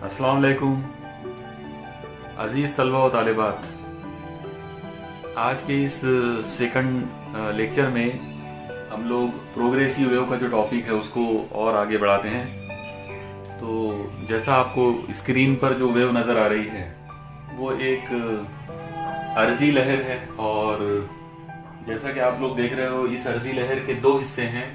अस्सलाम वालेकुम अज़ीज़ तलबा व तालिबात। आज के इस सेकंड लेक्चर में हम लोग प्रोग्रेसिव वेव का जो टॉपिक है उसको और आगे बढ़ाते हैं। तो जैसा आपको स्क्रीन पर जो वेव नज़र आ रही है वो एक अर्जी लहर है, और जैसा कि आप लोग देख रहे हो इस अर्जी लहर के दो हिस्से हैं।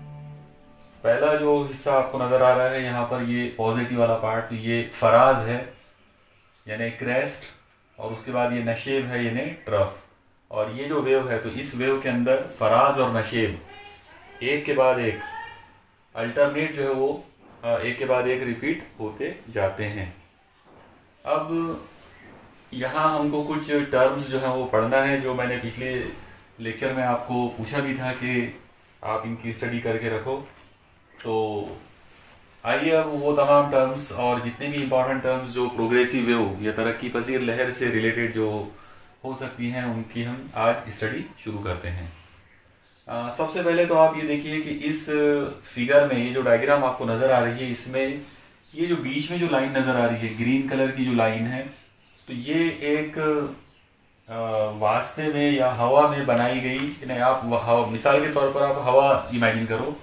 पहला जो हिस्सा आपको नज़र आ रहा है यहाँ पर, ये पॉजिटिव वाला पार्ट, तो ये फराज है यानी क्रेस्ट, और उसके बाद ये नशेब है यानी ट्रफ। और ये जो वेव है तो इस वेव के अंदर फराज और नशेब एक के बाद एक अल्टरनेट जो है वो एक के बाद एक रिपीट होते जाते हैं। अब यहाँ हमको कुछ टर्म्स जो हैं वो पढ़ना है, जो मैंने पिछले लेक्चर में आपको पूछा भी था कि आप इनकी स्टडी करके रखो। तो आइए अब वो तमाम टर्म्स और जितने भी इम्पोर्टेंट टर्म्स जो प्रोग्रेसिव वेव या तरक्की पसीर लहर से रिलेटेड जो हो सकती हैं उनकी हम आज स्टडी शुरू करते हैं। सबसे पहले तो आप ये देखिए कि इस फिगर में ये जो डायग्राम आपको नज़र आ रही है, इसमें ये जो बीच में जो लाइन नज़र आ रही है ग्रीन कलर की जो लाइन है, तो ये एक वास्ते में या हवा में बनाई गई, नहीं आप मिसाल के तौर पर आप हवा इमेजिन करो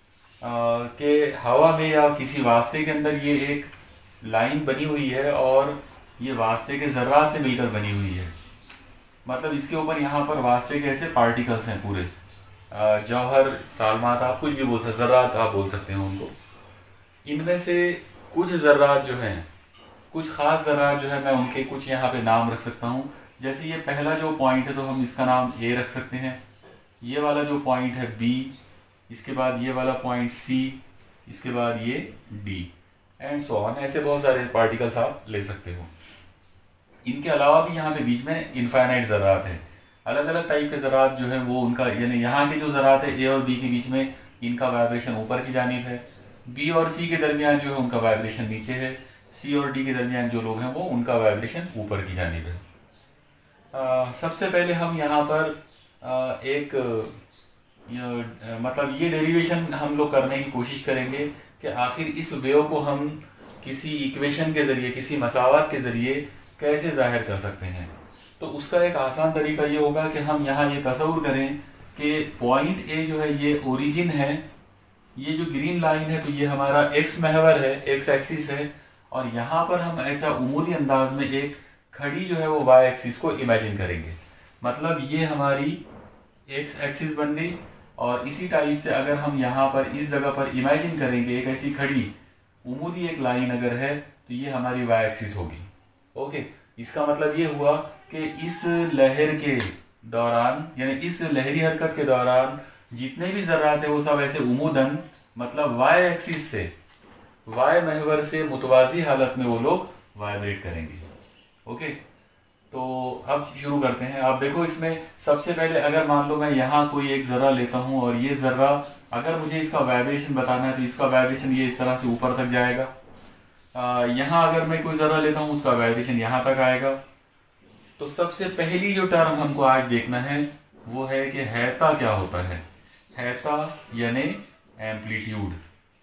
कि हवा में या किसी वास्ते के अंदर ये एक लाइन बनी हुई है और ये वास्ते के ज़र्रात से मिलकर बनी हुई है। मतलब इसके ऊपर यहाँ पर वास्ते के ऐसे पार्टिकल्स हैं पूरे, जौहर, सालमात, आप कुछ भी बोल सकते, ज़र्रात आप बोल सकते हैं उनको। इनमें से कुछ ज़र्रात जो हैं, कुछ ख़ास ज़र्रात जो है, मैं उनके कुछ यहाँ पे नाम रख सकता हूँ। जैसे ये पहला जो पॉइंट है तो हम इसका नाम ए रख सकते हैं, ये वाला जो पॉइंट है बी, इसके बाद ये वाला पॉइंट सी, इसके बाद ये डी, एंड सो ऑन। ऐसे बहुत सारे पार्टिकल्स आप ले सकते हो। इनके अलावा भी यहाँ पे बीच में इनफाइनाइट ज़रात है, अलग अलग टाइप के ज़रात जो है वो उनका, यानी यहाँ के जो ज़रात है ए और बी के बीच में इनका वाइब्रेशन ऊपर की जानिब है, बी और सी के दरमियान जो है उनका वाइब्रेशन नीचे है, सी और डी के दरमियान जो लोग हैं वो उनका वाइब्रेशन ऊपर की जानिब है। सबसे पहले हम यहाँ पर एक मतलब ये डेरिवेशन हम लोग करने की कोशिश करेंगे कि आखिर इस वेव को हम किसी इक्वेशन के ज़रिए, किसी मसावत के ज़रिए कैसे ज़ाहिर कर सकते हैं। तो उसका एक आसान तरीका ये होगा कि हम यहाँ ये तसव्वुर करें कि पॉइंट ए जो है ये ओरिजिन है, ये जो ग्रीन लाइन है तो ये हमारा एक्स महवर है, एक्स एक्सिस है, और यहाँ पर हम ऐसा उमूदी अंदाज में एक खड़ी जो है वो वाई एक्सिस को इमेजिन करेंगे। मतलब ये हमारी एक्स एक्सिस बन गई, और इसी टाइप से अगर हम यहाँ पर इस जगह पर इमेजिन करेंगे एक ऐसी खड़ी उमूदी एक लाइन अगर है तो ये हमारी वाई एक्सिस होगी। ओके, इसका मतलब ये हुआ कि इस लहर के दौरान, यानी इस लहरी हरकत के दौरान जितने भी ज़र्रात है वो सब ऐसे उमूदन, मतलब वाई एक्सिस से, वाई महवर से मुतवाज़ी हालत में वो लोग वाइब्रेट करेंगे। ओके, तो अब शुरू करते हैं। आप देखो इसमें सबसे पहले अगर मान लो मैं यहाँ कोई एक ज़र्रा लेता हूँ, और ये ज़र्रा अगर मुझे इसका वाइब्रेशन बताना है तो इसका वाइब्रेशन ये इस तरह से ऊपर तक जाएगा। यहाँ अगर मैं कोई ज़र्रा लेता हूँ उसका वाइब्रेशन यहाँ तक आएगा। तो सबसे पहली जो टर्म हमको आज देखना है वो है कि हैता क्या होता है। हैता यानी एम्पलीट्यूड।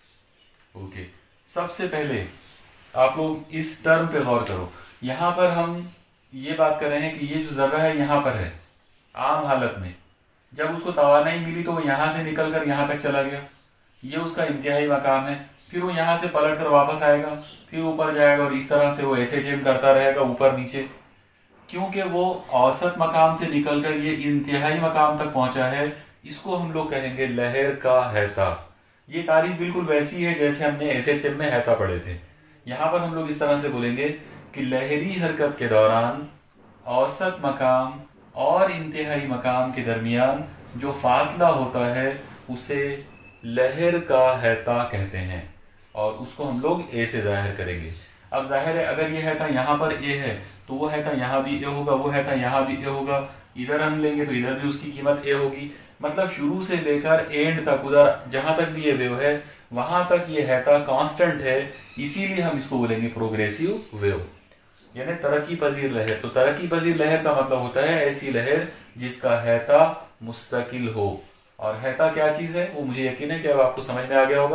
ओके, सबसे पहले आप लोग इस टर्म पे गौर करो। यहाँ पर हम ये बात कर रहे हैं कि ये जो ज़र्रा है यहाँ पर है आम हालत में, जब उसको तवानाई मिली तो वो यहाँ से निकल कर यहाँ तक चला गया, ये उसका इंतहाई मकाम है। फिर वो यहाँ से पलट कर वापस आएगा, फिर ऊपर जाएगा, और इस तरह से वो ऐसे चेंज करता रहेगा ऊपर नीचे, क्योंकि वो औसत मकाम से निकल कर ये इंतहाई मकाम तक पहुँचा है। इसको हम लोग कहेंगे लहर का हैता। ये तारीफ बिल्कुल वैसी है जैसे हमने SHM में हैता पढ़े थे। यहाँ पर हम लोग इस तरह से बोलेंगे कि लहरी हरकत के दौरान औसत मकाम और इंतहाई मकाम के दरमियान जो फासला होता है उसे लहर का हैता कहते हैं, और उसको हम लोग ए से ज़ाहिर करेंगे। अब जाहिर है अगर ये हैता यहाँ पर ए है तो वो हैता यहाँ भी ए होगा, वो हैता यहाँ भी ए होगा, इधर हम लेंगे तो इधर भी उसकी कीमत ए होगी। मतलब शुरू से लेकर एंड तक, उधर जहाँ तक भी ये वेव है वहाँ तक ये हैता कांस्टेंट है, इसीलिए हम इसको बोलेंगे प्रोग्रेसिव वेव यानी तरक्की पजीर लहर। तो तरक्की पजीर लहर का मतलब होता है ऐसी लहर जिसका हैता मुस्तकिल हो। और हैता क्या चीज़ है वो मुझे यकीन है कि अब आपको समझ में आ गया होगा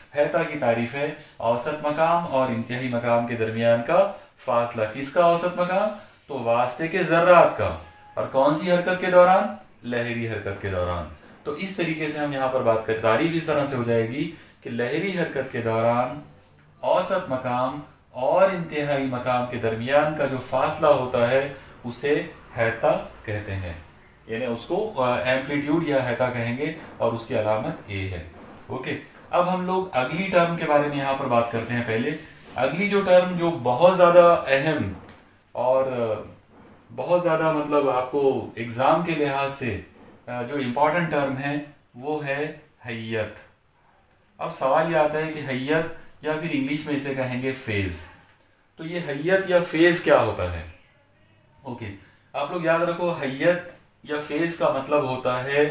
हैता की तारीफ है औसत मकाम और इंतहाई मकाम के दरमियान का फासला। किसका औसत मकाम? तो वास्ते के ज़र्रात का। और कौन सी हरकत के दौरान? लहरी हरकत के दौरान। तो इस तरीके से हम यहाँ पर बात करें, तारीफ इस तरह से हो जाएगी कि लहरी हरकत के दौरान औसत मकाम और इंतहाई मकाम के दरमियान का जो फासला होता है उसे हैता कहते हैं, यानी उसको एम्पलीट्यूड या हैता कहेंगे और उसकी अलामत ए है। ओके, अब हम लोग अगली टर्म के बारे में यहाँ पर बात करते हैं। पहले अगली जो टर्म जो बहुत ज़्यादा अहम और बहुत ज़्यादा मतलब आपको एग्ज़ाम के लिहाज से जो इम्पोर्टेंट टर्म है वो है हैयत। अब सवाल ये आता है कि हैयत या फिर इंग्लिश में इसे कहेंगे फेज। तो ये हैयत या फेज क्या होता है? ओके, आप लोग याद रखो, हैयत या फेज का मतलब होता है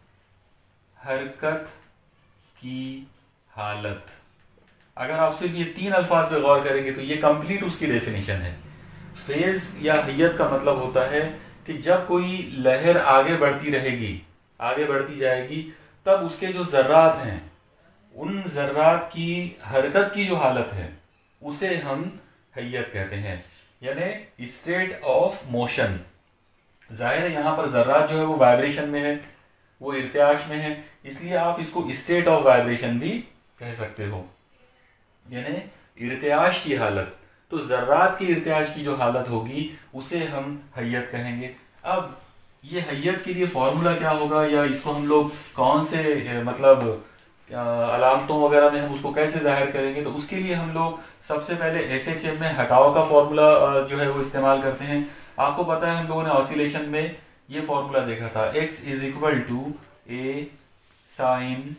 हरकत की हालत। अगर आप सिर्फ ये 3 अल्फाज पे गौर करेंगे तो ये कंप्लीट उसकी डेफिनेशन है। फेज या हैयत का मतलब होता है कि जब कोई लहर आगे बढ़ती रहेगी, आगे बढ़ती जाएगी, तब उसके जो ज़र्रात हैं उन ज़र्रात की हरकत की जो हालत है उसे हम हैयत कहते हैं, यानी स्टेट ऑफ मोशन। जाहिर है यहाँ पर ज़र्रात जो है वो वाइब्रेशन में है, वो इर्तियाश में है, इसलिए आप इसको स्टेट ऑफ वाइब्रेशन भी कह सकते हो, यानी इर्तियाश की हालत। तो ज़र्रात की इर्तियाश की जो हालत होगी उसे हम हैयत कहेंगे। अब ये हैयत के लिए फॉर्मूला क्या होगा, या इसको हम लोग कौन से मतलब अलामतों वगैरह में हम उसको कैसे जाहिर करेंगे? तो उसके लिए हम लोग सबसे पहले SHM में हटाव का फॉर्मूला जो है वो इस्तेमाल करते हैं। आपको पता है हम लोगों ने ऑसिलेशन में ये फॉर्मूला देखा था, x is equal to a sine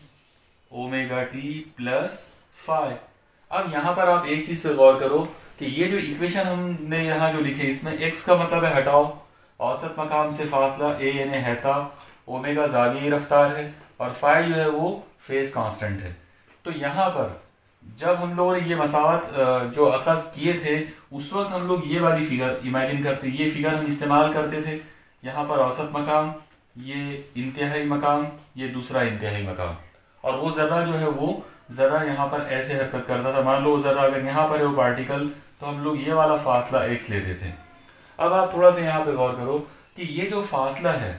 omega t plus phi. अब यहाँ पर आप एक चीज पे गौर करो कि ये जो इक्वेशन हमने यहाँ जो लिखे इसमें x का मतलब है हटाओ, औसत मकाम से फासला a यानी हैता, ओमेगा ज़ावियाई रफ्तार है और फाई जो है वो फेज कांस्टेंट है। तो यहाँ पर जब हम लोगों ने ये मसावत जो अखज़ किए थे उस वक्त हम लोग ये वाली फिगर इमेजिन करते, ये फिगर हम इस्तेमाल करते थे। यहाँ पर औसत मकाम, ये इंतहाई मकाम, ये दूसरा इंतहाई मकाम, और वो ज़र्रा जो है वो ज़र्रा यहाँ पर ऐसे हरकत करता था। मान लो ज़र्रा अगर यहाँ पर है वो पार्टिकल, तो हम लोग ये वाला फासला x लेते थे। अब आप थोड़ा सा यहाँ पे गौर करो कि ये जो फासला है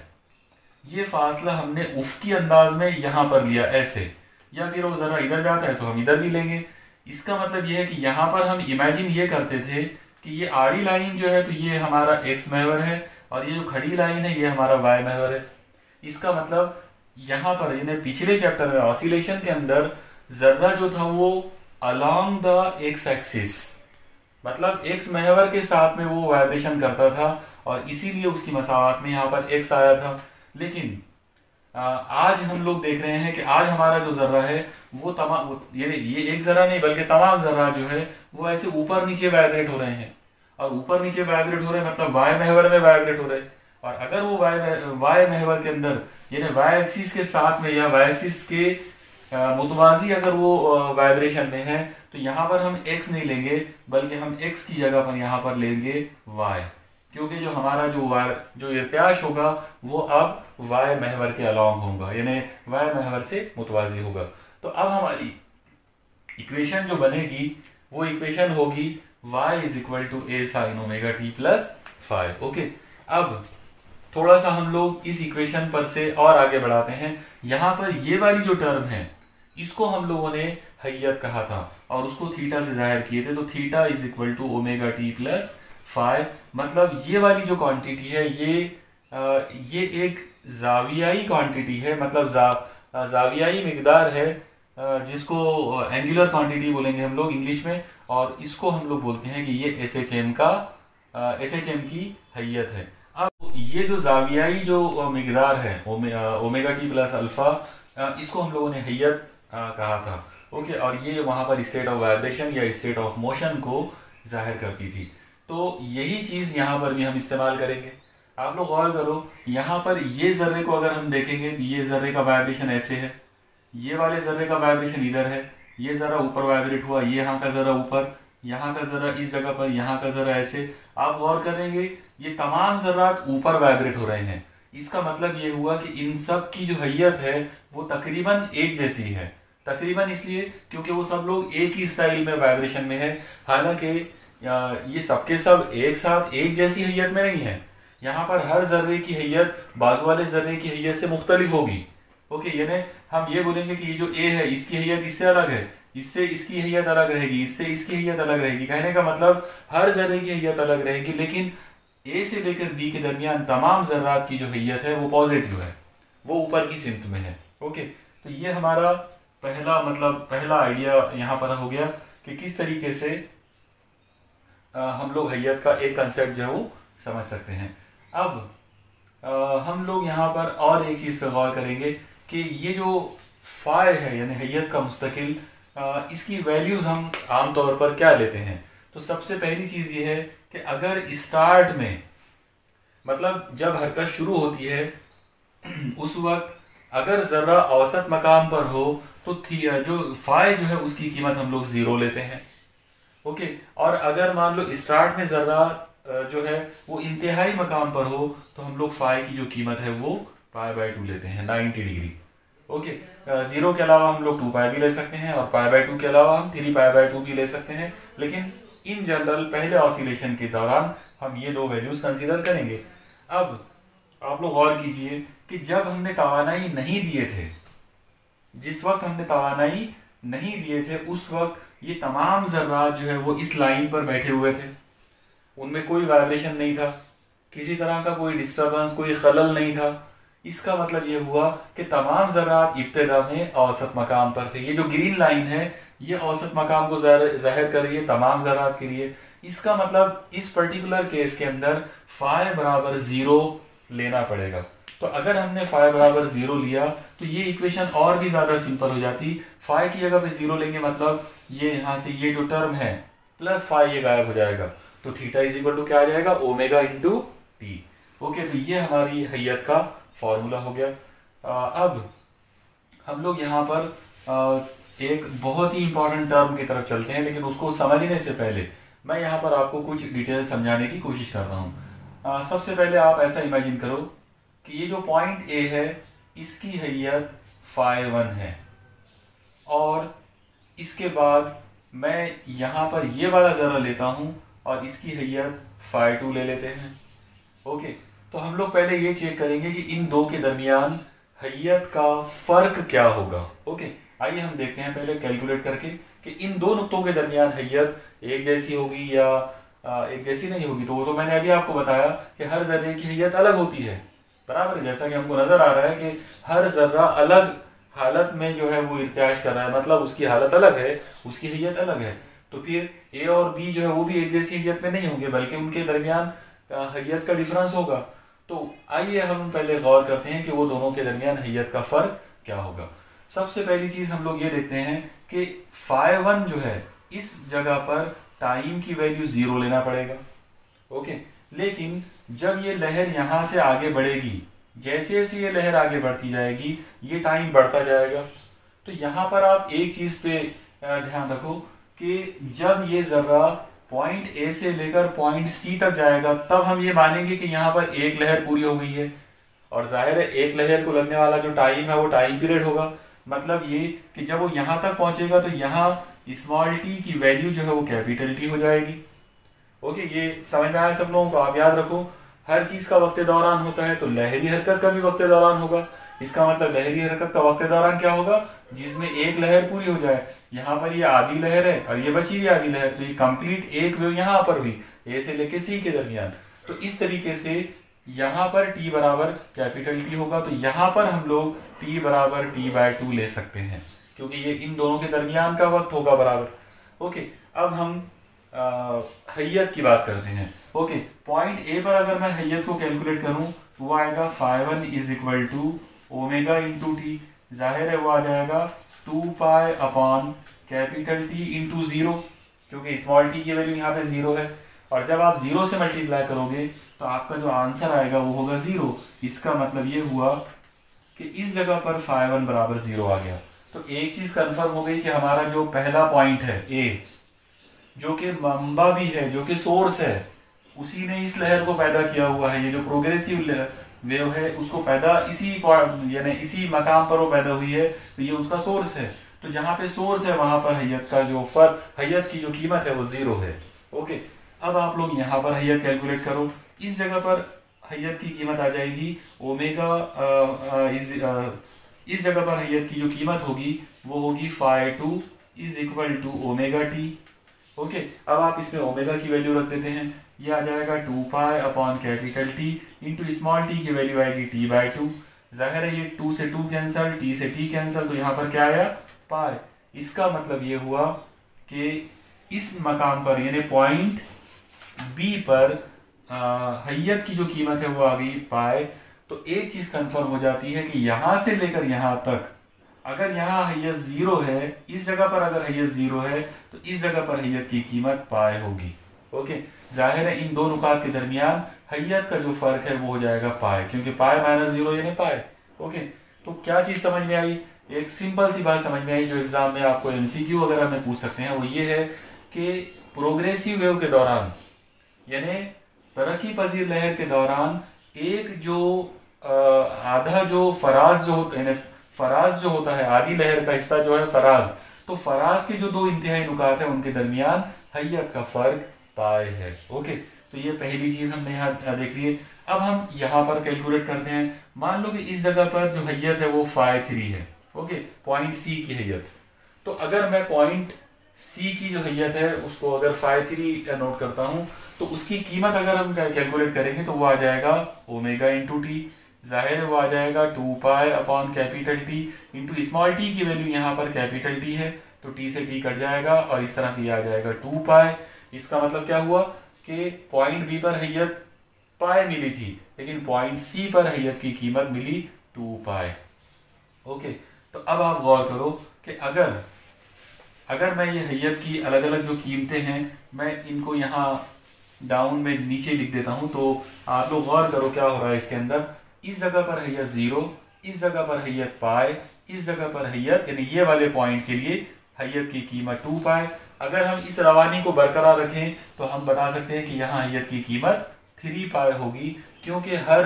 ये फासला हमने उफ़क़ी अंदाज में यहाँ पर लिया ऐसे, या फिर वो ज़रा इधर जाता है तो हम इधर भी लेंगे। इसका मतलब ये है कि यहाँ पर हम इमेजिन ये करते थे कि ये आड़ी लाइन जो है तो ये हमारा x महवर है और ये जो खड़ी लाइन है ये हमारा y महवर है। इसका मतलब यहाँ पर यानी पिछले चैप्टर में ऑसिलेशन के अंदर ज़र्रा जो था वो अलोंग द x एक्सिस, मतलब x महवर के साथ में वो वाइब्रेशन करता था और इसीलिए उसकी मसावत में यहाँ पर x आया था। लेकिन आज हम लोग देख रहे हैं कि आज हमारा जो ज़र्रा है वो तमाम, ये एक ज़र्रा नहीं बल्कि तमाम ज़र्रा जो है वो ऐसे ऊपर नीचे वाइब्रेट हो रहे हैं, और ऊपर नीचे वाइब्रेट हो रहे हैं मतलब वाई महवर में वाइब्रेट हो रहे हैं। और अगर वो वाई महवर के अंदर यानी वाई एक्सिस के साथ में या वाई एक्सिस के मुतवाजी अगर वो वाइब्रेशन में है तो यहाँ पर हम x नहीं लेंगे बल्कि हम x की जगह पर यहाँ पर लेंगे y, क्योंकि जो हमारा जो इर्तियाश होगा वो अब y महवर के अलॉन्ग होगा, यानी y महवर से मुतवाजी होगा। तो अब हमारी इक्वेशन जो बनेगी वो इक्वेशन होगी y is equal to a sine omega t plus five. Okay, अब थोड़ा सा हम लोग इस इक्वेशन पर से और आगे बढ़ाते हैं। यहाँ पर ये वाली जो टर्म है इसको हम लोगों ने हैयत कहा था और उसको थीटा से जाहिर किए थे। तो theta is equal to omega t plus five, मतलब ये वाली जो क्वांटिटी है ये एक जावियाई क्वांटिटी है, मतलब जावियाई मिकदार है जिसको एंगुलर क्वांटिटी बोलेंगे हम लोग इंग्लिश में, और इसको हम लोग बोलते हैं कि ये SHM की हैयत है। अब ये जो जावियाई जो मिकदार है ओमेगा टी प्लस अल्फा, इसको हम लोगों ने हैयत कहा था। ओके, और ये वहाँ पर स्टेट ऑफ वाइब्रेशन या स्टेट ऑफ मोशन को जाहिर करती थी। तो यही चीज़ यहाँ पर भी हम इस्तेमाल करेंगे। आप लोग गौर करो, यहाँ पर ये ज़र्रे को अगर हम देखेंगे, ये ज़र्रे का वाइब्रेशन ऐसे है, ये वाले ज़र्रे का वाइब्रेशन इधर है, ये ज़रा ऊपर वाइब्रेट हुआ, ये यहाँ का ज़रा ऊपर, यहाँ का ज़रा इस जगह पर, यहाँ का ज़रा ऐसे। आप गौर करेंगे ये तमाम ज़र्रात ऊपर वाइब्रेट हो रहे हैं। इसका मतलब ये हुआ कि इन सब की जो हैयत है वो तकरीबन एक जैसी है, तकरीबन इसलिए क्योंकि वो सब लोग एक ही स्टाइल में वाइब्रेशन में है। हालांकि ये सबके सब एक साथ एक जैसी हैयत में नहीं है। यहाँ पर हर जर्रे की हैयत बाजू वाले जर्रे की हैयत से मुख्तलिफ होगी। ओके, यानी हम ये बोलेंगे कि ये जो ए है इसकी हैयत इससे अलग है, इससे इसकी हैयत अलग रहेगी, इससे इसकी हैयत अलग रहेगी। कहने का मतलब हर जर्रे की हैयत अलग रहेगी, लेकिन ए से लेकर बी के दरमियान तमाम जर्रात की जो हैयत है वो पॉजिटिव है, वो ऊपर की सिमत में है। ओके, तो ये हमारा पहला आइडिया यहाँ पर हो गया कि किस तरीके से हम लोग हैयत का एक कंसेप्ट जो है वो समझ सकते हैं। अब हम लोग यहाँ पर और एक चीज़ पर गौर करेंगे कि ये जो फाय है यानी हैयत का मुस्तकिल, इसकी वैल्यूज़ हम आमतौर पर क्या लेते हैं। तो सबसे पहली चीज़ ये है कि अगर स्टार्ट में मतलब जब हरकत शुरू होती है उस वक्त अगर ज़र्रा औसत मकाम पर हो तो जो फाय जो है उसकी कीमत हम लोग 0 लेते हैं। ओके, और अगर मान लो स्टार्ट में ज़र्रा जो है वो इंतहाई मकाम पर हो तो हम लोग फाय की जो कीमत है वो π/2 लेते हैं 90 डिग्री। ओके, 0 के अलावा हम लोग 2π भी ले सकते हैं और π/2 के अलावा हम 3π/2 भी ले सकते हैं, लेकिन इन जनरल पहले ऑसिलेशन के दौरान हम ये दो वैल्यूज कंसीडर करेंगे। अब आप लोग गौर कीजिए कि जब हमने तवानाई नहीं दिए थे, जिस वक्त हमने तवानाई नहीं दिए थे उस वक्त ये तमाम ज़र्रात जो है वो इस लाइन पर बैठे हुए थे, उनमें कोई वाइब्रेशन नहीं था, किसी तरह का कोई डिस्टर्बेंस कोई खलल नहीं था। इसका मतलब ये हुआ कि तमाम ज़र्रात इब्तिदा में औसत मकाम पर थे। ये जो ग्रीन लाइन है ये औसत मकाम को ज़ाहिर कर रही है तमाम ज़र्रात के लिए। इसका मतलब इस पर्टिकुलर केस के अंदर फाय बराबर 0 लेना पड़ेगा। तो अगर हमने फाय बराबर 0 लिया तो ये इक्वेशन और भी ज़्यादा सिंपल हो जाती। फाय की जगह पे 0 लेंगे मतलब ये यहाँ से ये जो टर्म है प्लस फाय ये गायब हो जाएगा, तो थीटा इज इक्वल टू क्या आ जाएगा, ओमेगा इंटू टी। ओके, तो ये हमारी हैयत का फॉर्मूला हो गया। अब हम लोग यहाँ पर एक बहुत ही इंपॉर्टेंट टर्म की तरफ चलते हैं, लेकिन उसको समझने से पहले मैं यहाँ पर आपको कुछ डिटेल समझाने की कोशिश कर रहा हूँ। सबसे पहले आप ऐसा इमेजिन करो कि ये जो पॉइंट ए है इसकी हैयत φ1 है, और इसके बाद मैं यहाँ पर ये वाला ज़रा लेता हूँ और इसकी हैयत φ2 ले लेते हैं। ओके, तो हम लोग पहले ये चेक करेंगे कि इन दो के दरमियान हैयत का फ़र्क क्या होगा। ओके, आइए हम देखते हैं पहले कैलकुलेट करके कि इन दो नुक्तों के दरमियान हैयत एक जैसी होगी या एक जैसी नहीं होगी। तो वो तो मैंने अभी आपको बताया कि हर ज़र्रे की हैयत अलग होती है, बराबर है। जैसा कि हमको नज़र आ रहा है कि हर ज़र्रा अलग हालत में जो है वो इर्तियाश कर रहा है, मतलब उसकी हालत अलग है, उसकी हैयत अलग है। तो फिर ए और बी जो है वो भी एक जैसी हैयत में नहीं होंगे, बल्कि उनके दरमियान हैयत का डिफरेंस होगा। तो आइए हम पहले गौर करते हैं कि वो दोनों के दरमियान हैयत का फ़र्क क्या होगा। सबसे पहली चीज़ हम लोग ये देखते हैं कि φ1 जो है इस जगह पर टाइम की वैल्यू 0 लेना पड़ेगा। ओके, लेकिन जब ये लहर यहाँ से आगे बढ़ेगी, जैसे जैसे ये लहर आगे बढ़ती जाएगी ये टाइम बढ़ता जाएगा। तो यहाँ पर आप एक चीज़ पे ध्यान रखो कि जब ये ज़र्रा पॉइंट ए से लेकर पॉइंट सी तक जाएगा तब हम ये मानेंगे कि यहाँ पर एक लहर पूरी हो गई है, और जाहिर है एक लहर को लगने वाला जो टाइम है वो टाइम पीरियड होगा। मतलब ये कि जब वो यहाँ तक पहुँचेगा तो यहाँ स्मॉल टी की वैल्यू जो है वो कैपिटल टी हो जाएगी। ओके, ये समझ में आया सब लोगों को। आप याद रखो हर चीज़ का वक्त दौरान होता है, तो लहरी हरकत का भी वक्त दौरान होगा। इसका मतलब लहरी हरकत का वक्त दौरान क्या होगा, जिसमें एक लहर पूरी हो जाए। यहाँ पर ये आधी लहर है और ये बची हुई आधी लहर, तो ये कंप्लीट एक वेव यहाँ पर हुई ए से लेके सी के दरमियान। तो इस तरीके से यहाँ पर t बराबर कैपिटल टी होगा, तो यहाँ पर हम लोग t बराबर t/2 ले सकते हैं, क्योंकि ये इन दोनों के दरमियान का वक्त होगा बराबर। ओके, अब हम हैयत की बात करते हैं। ओके, पॉइंट ए पर अगर मैं हैयत को कैलकुलेट करूं तो वो आएगा φ1 is equal to omega into t. जाहिर है वो आ जाएगा 2π अपॉन कैपिटल टी इंटू 0, क्योंकि स्मॉल टी की वैल्यू यहाँ पे 0 है। और जब आप 0 से मल्टीप्लाई करोगे तो आपका जो आंसर आएगा वो होगा 0। इसका मतलब ये हुआ कि इस जगह पर φ1 बराबर 0 आ गया। तो एक चीज़ कंफर्म हो गई कि हमारा जो पहला पॉइंट है ए, जो कि मंबा भी है, जो कि सोर्स है, उसी ने इस लहर को पैदा किया हुआ है। ये जो प्रोग्रेसिव वेव है उसको पैदा इसी यानी इसी मकाम पर वो पैदा हुई है, तो ये उसका सोर्स है। तो जहां पे सोर्स है वहां पर हैयत का जो फर्क, हैयत की जो कीमत है वो 0 है। ओके, अब आप लोग यहाँ पर हैयत कैलकुलेट करो। इस जगह पर हैयत की कीमत आ जाएगी ओमेगा, इस जगह पर हैयत की जो कीमत होगी वो होगी φ2 is equal to omega t. Okay, अब आप इसमें ओमेगा की वैल्यू रख देते हैं, ये आ जाएगा 2 pi upon capital t into small t की वैल्यू आएगी t/2। जाहिर है ये 2 से 2 कैंसिल, t से t कैंसिल, तो यहाँ पर क्या आया पाई। इसका मतलब ये हुआ कि इस मकाम पर यानी पॉइंट बी पर हैयत की जो कीमत है वो आ गई पाई। तो एक चीज कंफर्म हो जाती है कि यहां से लेकर यहां तक अगर यहाँ हैयत 0 है, इस जगह पर अगर हैयत 0 है तो इस जगह पर हैयत की कीमत पाई होगी। ओके, जाहिर है इन दो नुकात के दरमियान हैयत का जो फर्क है वो हो जाएगा पाई, क्योंकि पाई माइनस 0 यानी पाई। ओके, तो क्या चीज समझ में आई? एक सिंपल सी बात समझ में आई जो एग्जाम में आपको एमसीक्यू वगैरह में पूछ सकते हैं, वो ये है कि प्रोग्रेसिव वेव के दौरान यानी तरक्की पजीर लहर के दौरान एक जो आधा जो फराज जो होता है, फराज जो होता है, आधी लहर का हिस्सा जो है फराज, तो फराज के जो दो इंतहाई नुकात है उनके दरमियान हैयत का फर्क पाई है। ओके, तो ये पहली चीज हमने यहाँ देख ली है। अब हम यहाँ पर कैलकुलेट करते हैं। मान लो कि इस जगह पर जो हैयत है वो φ3 है। ओके, पॉइंट सी की हैयत। तो अगर मैं पॉइंट सी की जो हैयत है उसको अगर φ3 नोट करता हूं तो उसकी कीमत अगर हम कैलकुलेट करेंगे तो वो आ जाएगा ओमेगा इंटू टी। जाहिर है वो आ जाएगा 2 pi upon capital t into small t की वैल्यू यहाँ पर कैपिटल टी है तो टी से टी कट जाएगा और इस तरह से ये आ जाएगा 2 पाई। इसका मतलब क्या हुआ कि पॉइंट बी पर हैयत पाई मिली थी लेकिन पॉइंट सी पर हैयत की कीमत मिली 2 पाई। ओके, तो अब आप गौर करो कि अगर मैं ये हैयत की अलग अलग जो कीमतें हैं मैं इनको यहाँ डाउन में नीचे लिख देता हूँ, तो आप लोग गौर करो क्या हो रहा है इसके अंदर। इस जगह पर हैयत 0, इस जगह पर हैयत पाई, इस जगह पर हैयत यानी ये वाले पॉइंट के लिए हैयत की कीमत 2 पाई। अगर हम इस रवानी को बरकरार रखें तो हम बता सकते हैं कि यहाँ हैयत की कीमत 3 पाई होगी, क्योंकि हर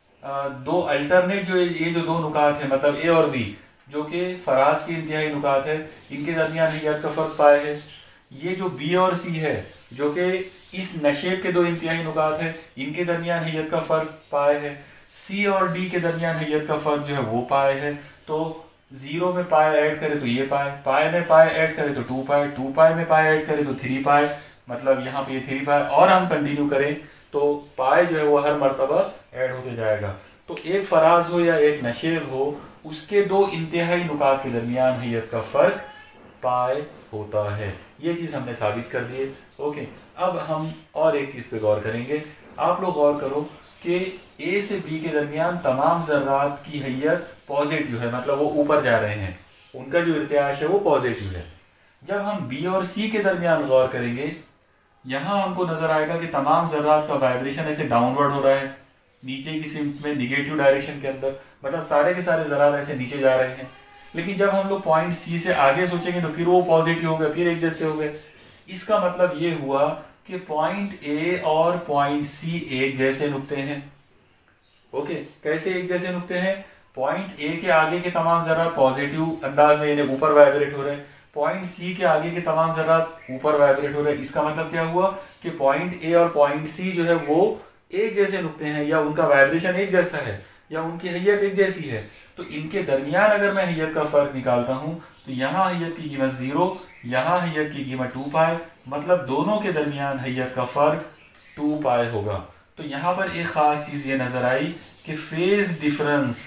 दो अल्टरनेट जो ये जो दो नुकात है मतलब ए और बी जो कि फराज के इंतहाई नुकात है इनके दरमियान हैयत का फर्क पाए है। ये जो बी और सी है जो कि इस नशेब के दो इंतहाई नुकात है इनके दरमियान हैयत का फर्क पाए है। सी और डी के दरमियान हैयत का फर्क जो है वो पाए है। तो 0 में पाई ऐड करे तो ये पाई, पाई में पाई ऐड करे तो 2 पाई, 2 पाई में पाई ऐड करे तो 3 पाई, मतलब यहाँ पे ये 3 पाई और हम कंटिन्यू करें तो पाई जो है वो हर मर्तबा ऐड होते जाएगा। तो एक फराज हो या एक नशेब हो उसके दो इंतहाई नुकात के दरमियान हैयत का फर्क पाई होता है। ये चीज हमने साबित कर दी है। ओके, अब हम और एक चीज पे गौर करेंगे। आप लोग गौर करो कि ए से बी के दरमियान तमाम ज़र्रात की हैयत पॉजिटिव है, मतलब वो ऊपर जा रहे हैं, उनका जो इर्तियाश है वो पॉजिटिव है। जब हम बी और सी के दरमियान गौर करेंगे यहाँ हमको नजर आएगा कि तमाम ज़र्रात का वाइब्रेशन ऐसे डाउनवर्ड हो रहा है नीचे की सिमत में, निगेटिव डायरेक्शन के अंदर, मतलब सारे के सारे ज़र्रात ऐसे नीचे जा रहे हैं। लेकिन जब हम लोग पॉइंट सी से आगे सोचेंगे तो फिर वो पॉजिटिव हो गए, फिर एक जैसे हो गए। इसका मतलब ये हुआ कि पॉइंट ए और पॉइंट सी एक जैसे नुक्ते हैं। ओके, कैसे एक जैसे नुक्ते हैं? पॉइंट ए के आगे के तमाम ज़र्रात पॉजिटिव अंदाज में यानी ऊपर वाइब्रेट हो रहे हैं, पॉइंट सी के आगे के तमाम ज़र्रात ऊपर वाइब्रेट हो रहे हैं। इसका मतलब क्या हुआ कि पॉइंट ए और पॉइंट सी जो है वो एक जैसे नुक्ते हैं, या उनका वाइब्रेशन एक जैसा है, या उनकी हैयत एक जैसी है। तो इनके दरमियान अगर मैं हैयत का फर्क निकालता हूं तो यहाँ हैयत की कीमत 0, यहाँ हैयत की कीमत 2 पाई, मतलब दोनों के दरमियान हैयत का फर्क 2 पाई होगा। तो यहाँ पर एक खास चीज ये नजर आई कि फेज डिफरेंस,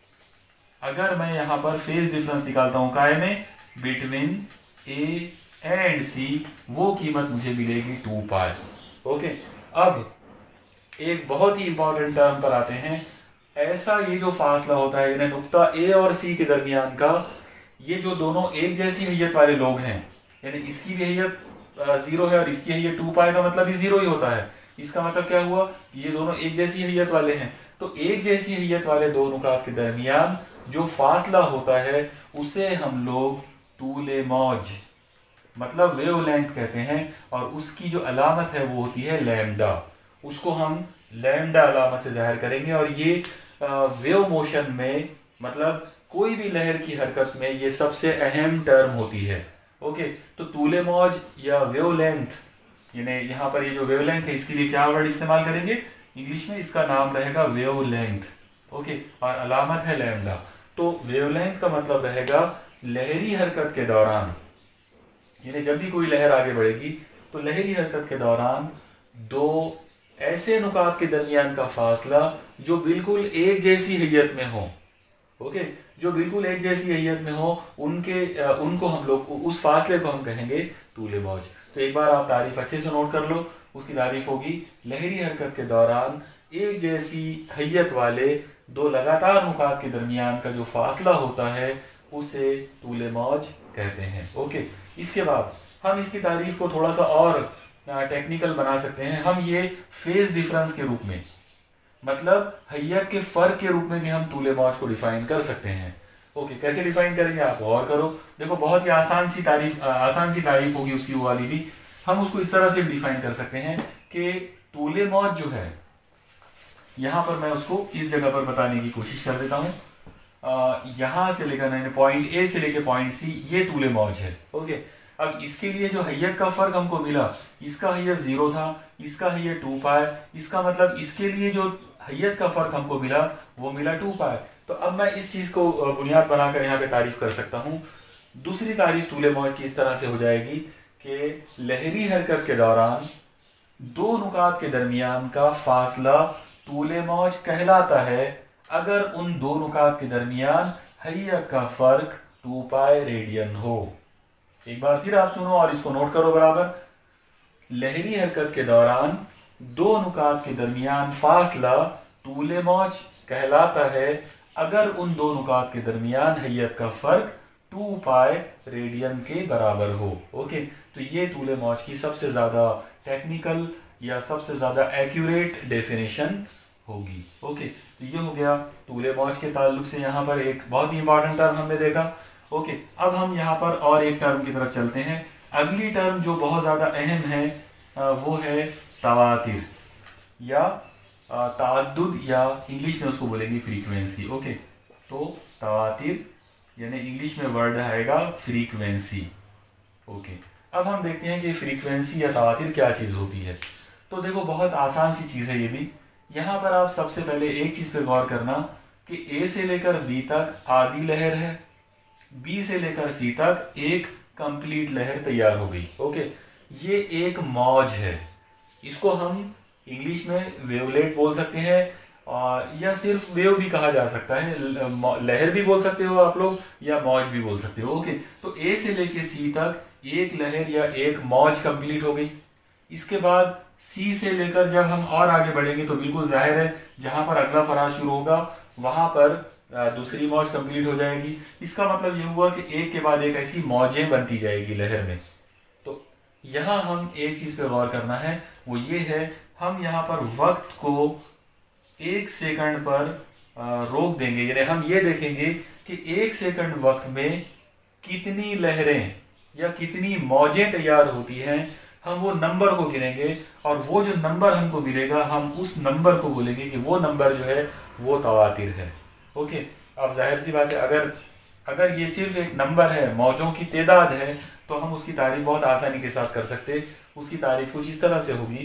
अगर मैं यहाँ पर फेज डिफरेंस निकालता हूँ काय में बिटवीन ए एंड सी, वो कीमत मुझे मिलेगी 2 पाई। ओके, अब एक बहुत ही इंपॉर्टेंट टर्म पर आते हैं। ऐसा ये जो फासला होता है यानी नुक्ता ए और सी के दरमियान का, ये जो दोनों एक जैसी हैयत वाले लोग हैं, यानी इसकी भी हैयत 0 है और इसकी हैयत 2 पाई का मतलब भी 0 ही होता है। इसका मतलब क्या हुआ कि ये दोनों एक जैसी हैयत वाले हैं। तो एक जैसी हैयत वाले दो नुकात के दरमियान जो फासला होता है उसे हम लोग तूले मौज मतलब वेवलेंथ कहते हैं, और उसकी जो अलामत है वो होती है लैम्डा। उसको हम लैम्डा अलामत से जाहिर करेंगे। और ये वेव मोशन में मतलब कोई भी लहर की हरकत में ये सबसे अहम टर्म होती है। ओके, तो तूले मौज या वेवलेंथ, यानी यहाँ पर ये जो वेवलेंथ है इसके लिए क्या वर्ड इस्तेमाल करेंगे इंग्लिश में, इसका नाम रहेगा वेवलेंथ। ओके, और अलामत है लैम्डा। तो वेवलेंथ का मतलब रहेगा लहरी हरकत के दौरान, यानी जब भी कोई लहर आगे बढ़ेगी तो लहरी हरकत के दौरान दो ऐसे नुकात के दरमियान का फासला जो बिल्कुल एक जैसी हैयत में हो। ओके, जो बिल्कुल एक जैसी हैयत में हो, उनको हम लोग उस फासले को हम कहेंगे तूले मौज। तो एक बार आप तारीफ अच्छे से नोट कर लो। उसकी तारीफ होगी लहरी हरकत के दौरान एक जैसी हैयत वाले दो लगातार नुकात के दरमियान का जो फासला होता है उसे तूले मौज कहते हैं। ओके, इसके बाद हम इसकी तारीफ को थोड़ा सा और टेक्निकल बना सकते हैं। हम ये फेज डिफरेंस के रूप में, मतलब हैयत के फर्क के रूप में भी हम तूले मौज को डिफाइन कर सकते हैं। ओके, कैसे डिफाइन करेंगे आप गौर करो। देखो बहुत ही आसान सी तारीफ होगी उसकी वो वाली भी। हम उसको इस तरह से डिफाइन कर सकते हैं कि तूले मौज जो है, यहाँ पर मैं उसको इस जगह पर बताने की कोशिश कर देता हूँ। यहाँ से लेकर पॉइंट ए से लेकर पॉइंट सी, ये तूले मौज है। ओके, अब इसके लिए जो हैयत का फर्क हमको मिला, इसका हैयत 0 था, इसका हैयत 2 पाई, इसका मतलब इसके लिए जो हैयत का फर्क हमको मिला वो मिला 2 पाई। तो अब मैं इस चीज को बुनियाद बनाकर यहाँ पे तारीफ कर सकता हूँ। दूसरी तारीफ तूले मौज की इस तरह से हो जाएगी कि लहरी हरकत के दौरान दो नुकात के दरमियान का फासला तूले मौज कहलाता है अगर उन दो नुकात के दरमियान हैयत का फर्क 2 पाई रेडियन हो। एक बार फिर आप सुनो और इसको नोट करो बराबर। लहरी हरकत के दौरान दो नुकात के दरमियान फासला तूले मौज कहलाता है अगर उन दो नुकात के दरमियान हैयत का फर्क 2 पाई रेडियन के बराबर हो। ओके, तो ये तूले मौज की सबसे ज्यादा टेक्निकल या सबसे ज्यादा एक्यूरेट डेफिनेशन होगी। ओके, तो ये हो गया तूले मौज के ताल्लुक से यहाँ पर एक बहुत ही इंपॉर्टेंट टर्म हमने देखा। ओके, अब हम यहाँ पर और एक टर्म की तरफ चलते हैं। अगली टर्म जो बहुत ज़्यादा अहम है वो है तवातिर या ताअद्दुद, या इंग्लिश में उसको बोलेंगे फ्रीक्वेंसी। ओके, तो तवातिर यानी इंग्लिश में वर्ड आएगा फ्रीक्वेंसी। ओके, अब हम देखते हैं कि फ्रीक्वेंसी या तवातिर क्या चीज़ होती है। तो देखो बहुत आसान सी चीज़ है ये भी। यहाँ पर आप सबसे पहले एक चीज़ पे गौर करना कि ए से लेकर बी तक आधी लहर है, बी से लेकर सी तक एक कंप्लीट लहर तैयार हो गई। ओके, ये एक मौज है। इसको हम इंग्लिश में वेवलेट बोल सकते हैं या सिर्फ वेव भी कहा जा सकता है। लहर भी बोल सकते हो आप लोग या मौज भी बोल सकते हो। ओके, तो ए से लेकर सी तक एक लहर या एक मौज कंप्लीट हो गई। इसके बाद सी से लेकर जब हम और आगे बढ़ेंगे तो बिल्कुल जाहिर है जहां पर अगला फराज शुरू होगा वहां पर दूसरी मौज कंप्लीट हो जाएगी। इसका मतलब ये हुआ कि एक के बाद एक ऐसी मौजें बनती जाएगी लहर में। तो यहाँ हम एक चीज पे गौर करना है, वो ये है हम यहाँ पर वक्त को 1 सेकंड पर रोक देंगे। यानी हम ये देखेंगे कि 1 सेकंड वक्त में कितनी लहरें या कितनी मौजें तैयार होती हैं। हम वो नंबर को गिनेंगे और वो जो नंबर हमको मिलेगा हम उस नंबर को बोलेंगे कि वो नंबर जो है वो तवातिर है। ओके, अब जाहिर सी बात है अगर ये सिर्फ एक नंबर है, मौजों की तादाद है, तो हम उसकी तारीफ बहुत आसानी के साथ कर सकते। उसकी तारीफ कुछ इस तरह से होगी,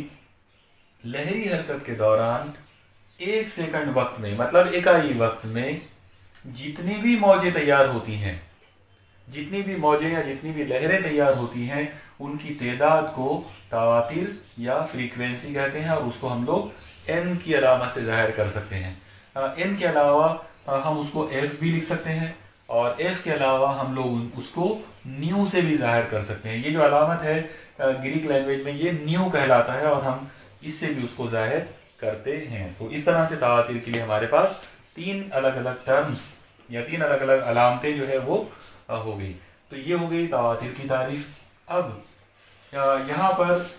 लहरी हरकत के दौरान 1 सेकंड वक्त में, मतलब इकाई वक्त में जितनी भी मौजें तैयार होती हैं, जितनी भी मौजें या जितनी भी लहरें तैयार होती हैं, उनकी तादाद को तवातिर या फ्रीक्वेंसी कहते हैं और उसको हम लोग एन की अलामत से जाहिर कर सकते हैं। एन के अलावा हम उसको एफ भी लिख सकते हैं और एफ के अलावा हम लोग उसको न्यू से भी जाहिर कर सकते हैं। ये जो अलामत है ग्रीक लैंग्वेज में ये न्यू कहलाता है और हम इससे भी उसको जाहिर करते हैं। तो इस तरह से तवातिर के लिए हमारे पास 3 अलग अलग टर्म्स या 3 अलग अलग अलामतें जो है वो हो गई। तो ये हो गई तवातिर की तारीफ। अब यहाँ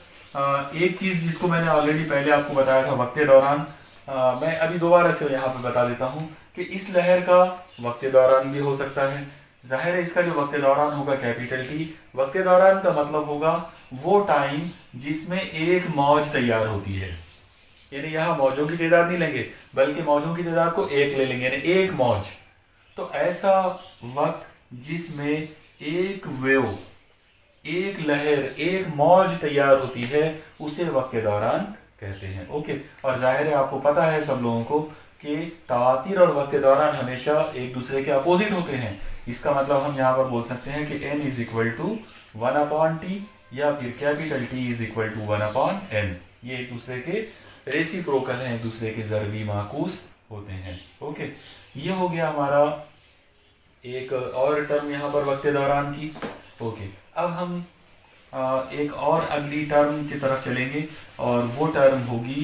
पर एक चीज़ जिसको मैंने ऑलरेडी पहले आपको बताया था वक्त दौरान, मैं अभी दोबारा से यहाँ पर बता देता हूँ कि इस लहर का वक्त दौरान भी हो सकता है। जाहिर है इसका जो वक्त दौरान होगा कैपिटल टी। वक्त दौरान का मतलब होगा वो टाइम जिसमें एक मौज तैयार होती है। यानी यहाँ मौजों की तादाद नहीं लेंगे बल्कि मौजों की तादाद को 1 ले लेंगे, यानी एक मौज। तो ऐसा वक्त जिसमें एक वेव, एक लहर, एक मौज तैयार होती है, उसे वक्त के दौरान कहते हैं। ओके, और जाहिर है आपको पता है सब लोगों को कि तवातीर और वक्त के दौरान हमेशा एक दूसरे के अपोजिट होते हैं। इसका मतलब हम यहाँ पर बोल सकते हैं कि n is equal to 1/t या फिर capital T is equal to 1/n। ये एक दूसरे के रेसिप्रोकल हैं, एक दूसरे के ज़रबी माकूस होते हैं। ओके, ये हो गया हमारा एक और टर्म यहाँ पर वक्त के दौरान की। ओके, अब हम एक और अगली टर्म की तरफ चलेंगे और वो टर्म होगी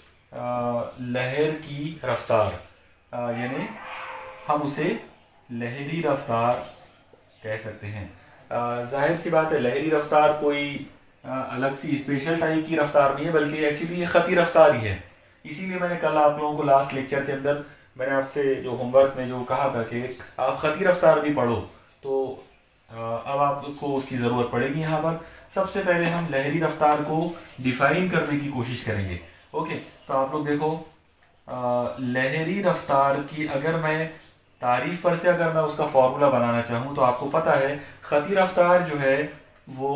लहर की रफ्तार, यानी हम उसे लहरी रफ्तार कह सकते हैं। जाहिर सी बात है, लहरी रफ्तार कोई अलग सी स्पेशल टाइप की रफ्तार नहीं है, बल्कि एक्चुअली ये खती रफ्तार ही है। इसीलिए मैंने कल आप लोगों को लास्ट लेक्चर के अंदर मैंने आपसे जो होमवर्क में जो कहा था कि आप खती रफ्तार भी पढ़ो, तो अब आपको उसकी ज़रूरत पड़ेगी। यहाँ पर सबसे पहले हम लहरी रफ्तार को डिफाइन करने की कोशिश करेंगे। ओके, तो आप लोग देखो, लहरी रफ्तार की अगर मैं तारीफ पर से अगर मैं उसका फॉर्मूला बनाना चाहूँ तो आपको पता है खती रफ्तार जो है वो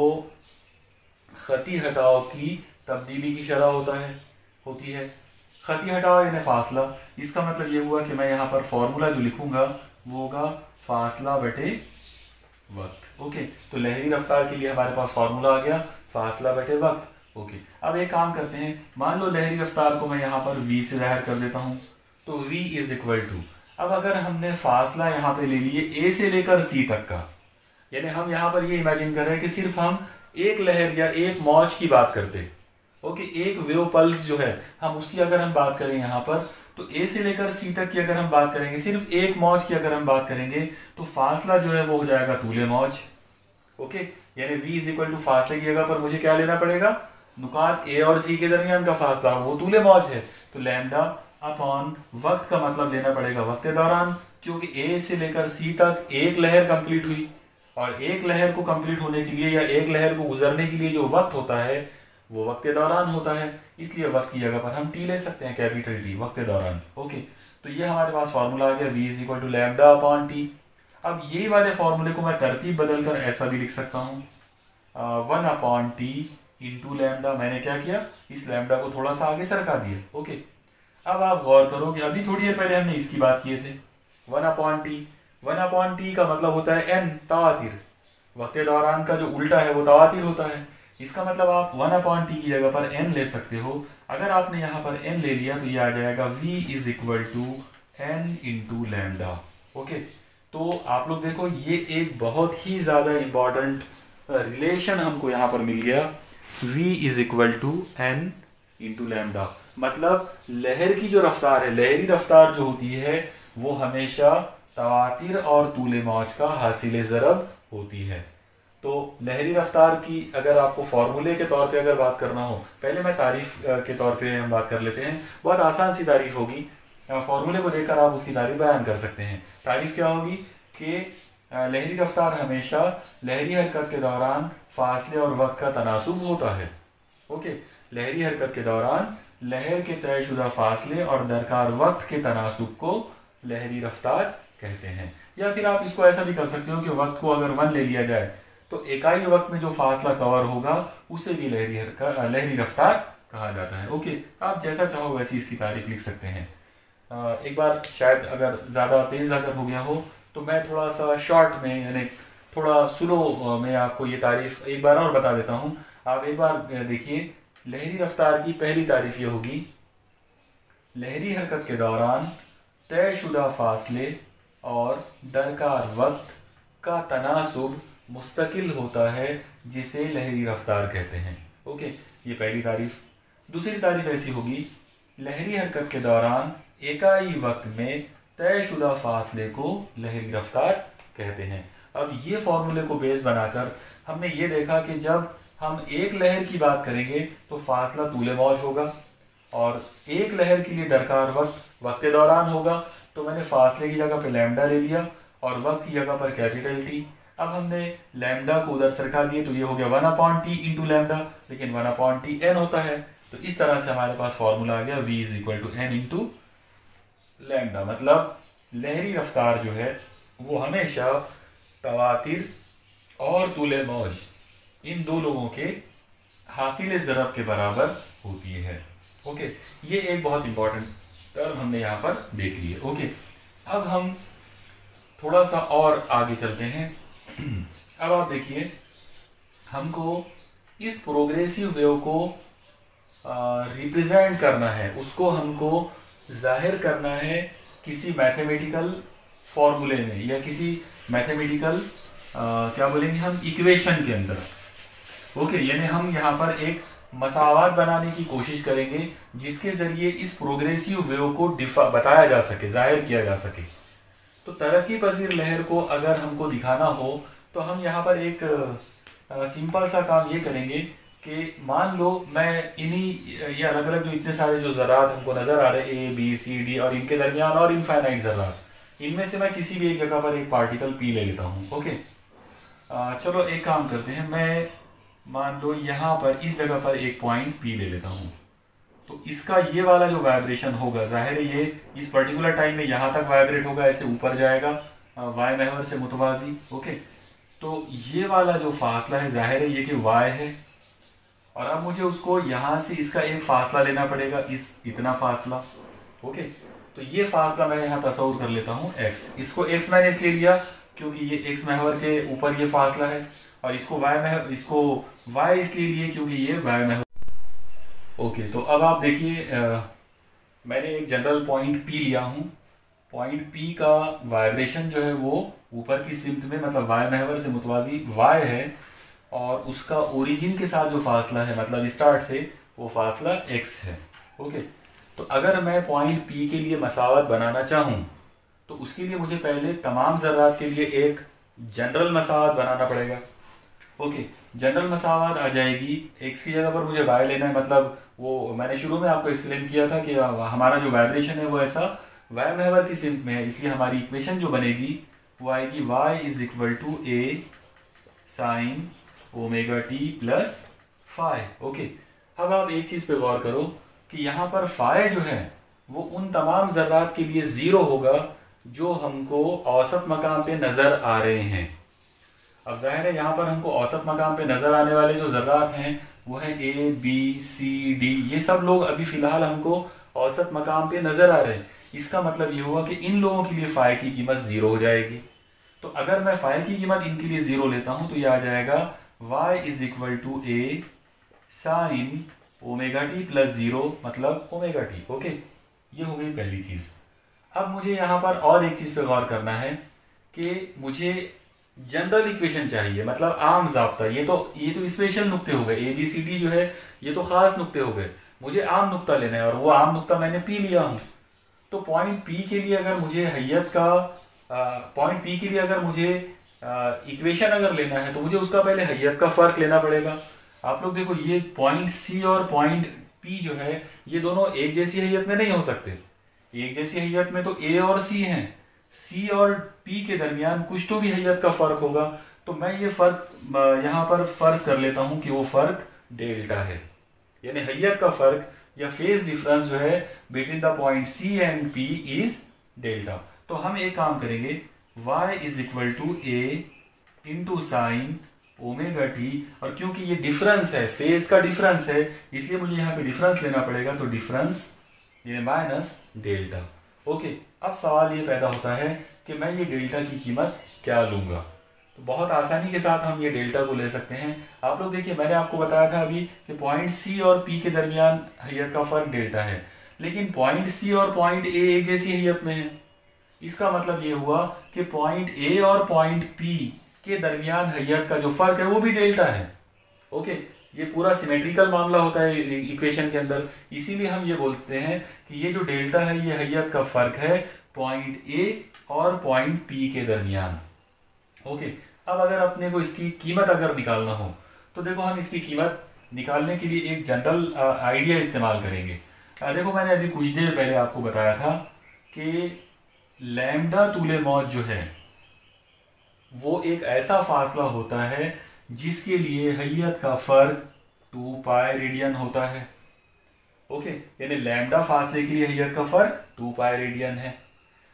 खती हटाव की तब्दीली की शरह होती है। खती हटाव यानी फासला। इसका मतलब ये हुआ कि मैं यहाँ पर फॉर्मूला जो लिखूंगा वो होगा फासला बटे वक्त। ओके, तो लहरी रफ्तार के लिए हमारे पास फॉर्मूला आ गया फासला बटे वक्त। ओके, अब एक काम करते हैं, मान लो लहरी रफ्तार को मैं यहाँ पर v से जाहिर कर देता हूँ, तो v इज इक्वल टू, अब अगर हमने फासला यहाँ पे ले लिए a से लेकर c तक का, यानी हम यहाँ पर ये इमेजिन कर रहे हैं कि सिर्फ हम एक लहर या एक मौज की बात करते। ओके, एक वेव पल्स जो है हम उसकी अगर हम बात करें यहाँ पर, तो ए से लेकर सी तक की अगर हम बात करेंगे, सिर्फ एक मौज की अगर हम बात करेंगे, तो फासला जो है वो हो जाएगा तूले मौज। ओके, यानी v इज इक्वल टू फासले की जगह पर मुझे क्या लेना पड़ेगा, नुकात ए और सी के दरमियान का फासला, वो तूले मौज है, तो लैम्डा अपॉन वक्त का मतलब लेना पड़ेगा वक्त के दौरान, क्योंकि ए से लेकर सी तक एक लहर कंप्लीट हुई, और एक लहर को कंप्लीट होने के लिए या एक लहर को गुजरने के लिए जो वक्त होता है वो वक्त के दौरान होता है, इसलिए वक्त की जगह पर हम टी ले सकते हैं, कैपिटल टी, वक्त के दौरान। ओके, तो ये हमारे पास फॉर्मूला आ गया v is equal to lambda upon t. अब यही वाले फॉर्मूले को मैं तरतीब बदलकर ऐसा भी लिख सकता हूँ, 1/t इंटू लैम्डा। मैंने क्या किया, इस लैम्डा को थोड़ा सा आगे सरका दिया। ओके, अब आप गौर करो कि अभी थोड़ी देर पहले हमने इसकी बात किए थे 1/t। 1/t का मतलब होता है n, तवातीर। वक्त के दौरान का जो उल्टा है वो तवातीर होता है। इसका मतलब आप 1/t की जगह पर n ले सकते हो। अगर आपने यहाँ पर n ले लिया तो ये आ जाएगा v is equal to n into lambda. Okay, तो आप लोग देखो, ये एक बहुत ही ज़्यादा इम्पॉर्टेंट रिलेशन हमको यहाँ पर मिल गया, v is equal to n into lambda. मतलब लहर की जो रफ्तार है, लहरी रफ्तार जो होती है वो हमेशा तवातीर और तूले मौज का हासिल ज़रब होती है। तो लहरी रफ्तार की अगर आपको फॉर्मूले के तौर पे अगर बात करना हो, पहले मैं तारीफ के तौर पे हम बात कर लेते हैं। बहुत आसान सी तारीफ होगी, फॉर्मूले को देखकर आप उसकी तारीफ बयान कर सकते हैं। तारीफ क्या होगी कि लहरी रफ्तार हमेशा लहरी हरकत के दौरान फासले और वक्त का तनासुब होता है। ओके, लहरी हरकत के दौरान लहर के तयशुदा फासले और दरकार वक्त के तनासुब को लहरी रफ्तार कहते हैं। या फिर आप इसको ऐसा भी कर सकते हो कि वक्त को अगर 1 ले लिया जाए तो इकाई वक्त में जो फासला कवर होगा उसे भी लहरी रफ्तार कहा जाता है। ओके, आप जैसा चाहो वैसी इसकी तारीफ लिख सकते हैं। एक बार शायद अगर ज़्यादा तेज़ अगर हो गया हो तो मैं थोड़ा सा शॉर्ट में, यानी थोड़ा स्लो में आपको ये तारीफ एक बार और बता देता हूँ। आप एक बार देखिए, लहरी रफ्तार की पहली तारीफ ये होगी, लहरी हरकत के दौरान तयशुदा फासले और दरकार वक्त का तनासुब मुस्तकिल होता है, जिसे लहरी रफ्तार कहते हैं। ओके, ये पहली तारीफ। दूसरी तारीफ ऐसी होगी, लहरी हरकत के दौरान इकाई वक्त में तयशुदा फासले को लहरी रफ्तार कहते हैं। अब ये फॉर्मूले को बेस बनाकर हमने ये देखा कि जब हम एक लहर की बात करेंगे तो फासला तूले मौज होगा, और एक लहर के लिए दरकार वक्त के दौरान होगा। तो मैंने फासले की जगह पे लैम्डा ले लिया और वक्त की जगह पर कैपिटल टी। अब हमने लैम्डा को उधर सरका दिए तो ये हो गया 1/t इंटू लैम्डा, लेकिन 1/t n होता है। तो इस तरह से हमारे पास फॉर्मूला आ गया v is equal to n into lambda. मतलब लहरी रफ्तार जो है वो हमेशा तवातिर और तूले मौज इन दो लोगों के हासिल ज़रब के बराबर होती है। ओके, ये एक बहुत इंपॉर्टेंट टर्म हमने यहाँ पर देख ली है। ओके, अब हम थोड़ा सा और आगे चलते हैं। अब आप देखिए, हमको इस प्रोग्रेसिव वेव को रिप्रेजेंट करना है, उसको हमको जाहिर करना है किसी मैथमेटिकल फॉर्मूले में या किसी मैथमेटिकल क्या बोलेंगे हम, इक्वेशन के अंदर। ओके, यानी हम यहाँ पर एक मसावात बनाने की कोशिश करेंगे जिसके ज़रिए इस प्रोग्रेसिव वेव को बताया जा सके, जाहिर किया जा सके। तो तरक्की पजीर लहर को अगर हमको दिखाना हो तो हम यहाँ पर एक सिंपल सा काम ये करेंगे कि मान लो मैं इन्हीं ये अलग अलग जो इतने सारे जो ज़रात हमको नज़र आ रहे हैं, ए बी सी डी और इनके दरमियान और इनफाइनाइट ज़रात, इनमें से मैं किसी भी एक जगह पर एक पार्टिकल पी ले लेता हूँ। ओके, चलो एक काम करते हैं, मैं मान लो यहाँ पर इस जगह पर एक पॉइंट पी ले लेता हूँ। तो इसका ये वाला जो वाइब्रेशन होगा, जाहिर है ये इस पर्टिकुलर टाइम में यहाँ तक वाइब्रेट होगा, ऐसे ऊपर जाएगा वाई महवर से मुतवाजी। ओके, तो ये वाला जो फासला है जाहिर है ये कि वाई है, और अब मुझे उसको यहाँ से इसका एक फासला लेना पड़ेगा, इस इतना फासला। ओके, तो ये फासला मैं यहाँ तस्वुर कर लेता हूँ x। इसको x मैंने इसलिए लिया क्योंकि ये x महवर के ऊपर ये फासला है, और इसको y इसलिए लिए क्योंकि ये y महवर। ओके, तो अब आप देखिए, मैंने एक जनरल पॉइंट P लिया हूँ। पॉइंट P का वाइब्रेशन जो है वो ऊपर की सिमत में, मतलब y महवर से मुतवाजी y है, और उसका ओरिजिन के साथ जो फासला है, मतलब स्टार्ट से, वो फासला x है। ओके, तो अगर मैं पॉइंट P के लिए मसावत बनाना चाहूँ तो उसके लिए मुझे पहले तमाम ज़रात के लिए एक जनरल मसावत बनाना पड़ेगा। ओके, जनरल मसावत आ जाएगी, x की जगह पर मुझे y लेना है, मतलब वो मैंने शुरू में आपको एक्सप्लेन किया था कि हमारा जो वाइब्रेशन है वो ऐसा y महवर की सिमत में है, इसलिए हमारी इक्वेशन जो बनेगी वो आएगी y is equal to a sine omega t plus phi. Okay, अब आप एक चीज़ पे गौर करो कि यहाँ पर फाई जो है वो उन तमाम ज़र्रात के लिए ज़ीरो होगा जो हमको औसत मकाम पे नज़र आ रहे हैं। अब जाहिर है यहाँ पर हमको औसत मकाम पे नज़र आने वाले जो ज़र्रात हैं वो हैं ए बी सी डी, ये सब लोग अभी फ़िलहाल हमको औसत मकाम पे नज़र आ रहे हैं। इसका मतलब ये हुआ कि इन लोगों के लिए फ़ाई की कीमत ज़ीरो हो जाएगी। तो अगर मैं फ़ाई की कीमत इनके लिए ज़ीरो लेता हूँ तो ये आ जाएगा y is equal to a sine omega t plus zero, मतलब ओमेगा टी। ओके, ये हो गई पहली चीज़। अब मुझे यहाँ पर और एक चीज़ पे गौर करना है कि मुझे जनरल इक्वेशन चाहिए, मतलब आम ज़ाब्ता। ये तो स्पेशल नुक्ते हो गए, ए बी सी डी जो है ये तो ख़ास नुक्ते हो गए, मुझे आम नुक्ता लेना है, और वो आम नुक्ता मैंने पी लिया हूँ। तो पॉइंट पी के लिए अगर मुझे इक्वेशन अगर लेना है तो मुझे उसका पहले हैयत का फ़र्क लेना पड़ेगा। आप लोग देखो, ये पॉइंट सी और पॉइंट पी जो है ये दोनों एक जैसी हैयत में नहीं हो सकते। एक जैसी हैयत में तो ए और सी हैं, सी और पी के दरमियान कुछ तो भी हैयत का फ़र्क होगा। तो मैं ये फ़र्क यहाँ पर फ़र्ज कर लेता हूँ कि वो फ़र्क डेल्टा है, यानी हैयत का फ़र्क या फेज डिफरेंस जो है between the point C and P is delta. तो हम एक काम करेंगे, y is equal to a into sine omega t, और क्योंकि ये डिफरेंस है, फेज का डिफरेंस है, इसलिए मुझे यहाँ पे डिफरेंस लेना पड़ेगा, तो डिफरेंस ये माइनस डेल्टा। ओके, अब सवाल ये पैदा होता है कि मैं ये डेल्टा की कीमत क्या लूँगा। तो बहुत आसानी के साथ हम ये डेल्टा को ले सकते हैं। आप लोग देखिए, मैंने आपको बताया था अभी कि पॉइंट सी और पी के दरमियान हैयत का फ़र्क डेल्टा है, लेकिन पॉइंट सी और पॉइंट ए एक जैसी हैयत में है। इसका मतलब ये हुआ कि पॉइंट ए और पॉइंट पी के दरमियान हैयत का जो फ़र्क है वो भी डेल्टा है। ओके, ये पूरा सिमेट्रिकल मामला होता है इक्वेशन के अंदर, इसीलिए हम ये बोलते हैं कि ये जो डेल्टा है ये हैयत का फ़र्क है पॉइंट ए और पॉइंट पी के दरमियान। ओके, अब अगर अपने को इसकी कीमत अगर निकालना हो तो देखो, हम इसकी कीमत निकालने के लिए एक जनरल आइडिया इस्तेमाल करेंगे। देखो, मैंने अभी कुछ देर पहले आपको बताया था कि लैम्डा तूले मौज जो है वो एक ऐसा फासला होता है जिसके लिए हैयत का फ़र्क 2 पाई रेडियन होता है। ओके, यानी लैम्डा फासले के लिए हैयत का फ़र्क 2 पाई रेडियन है।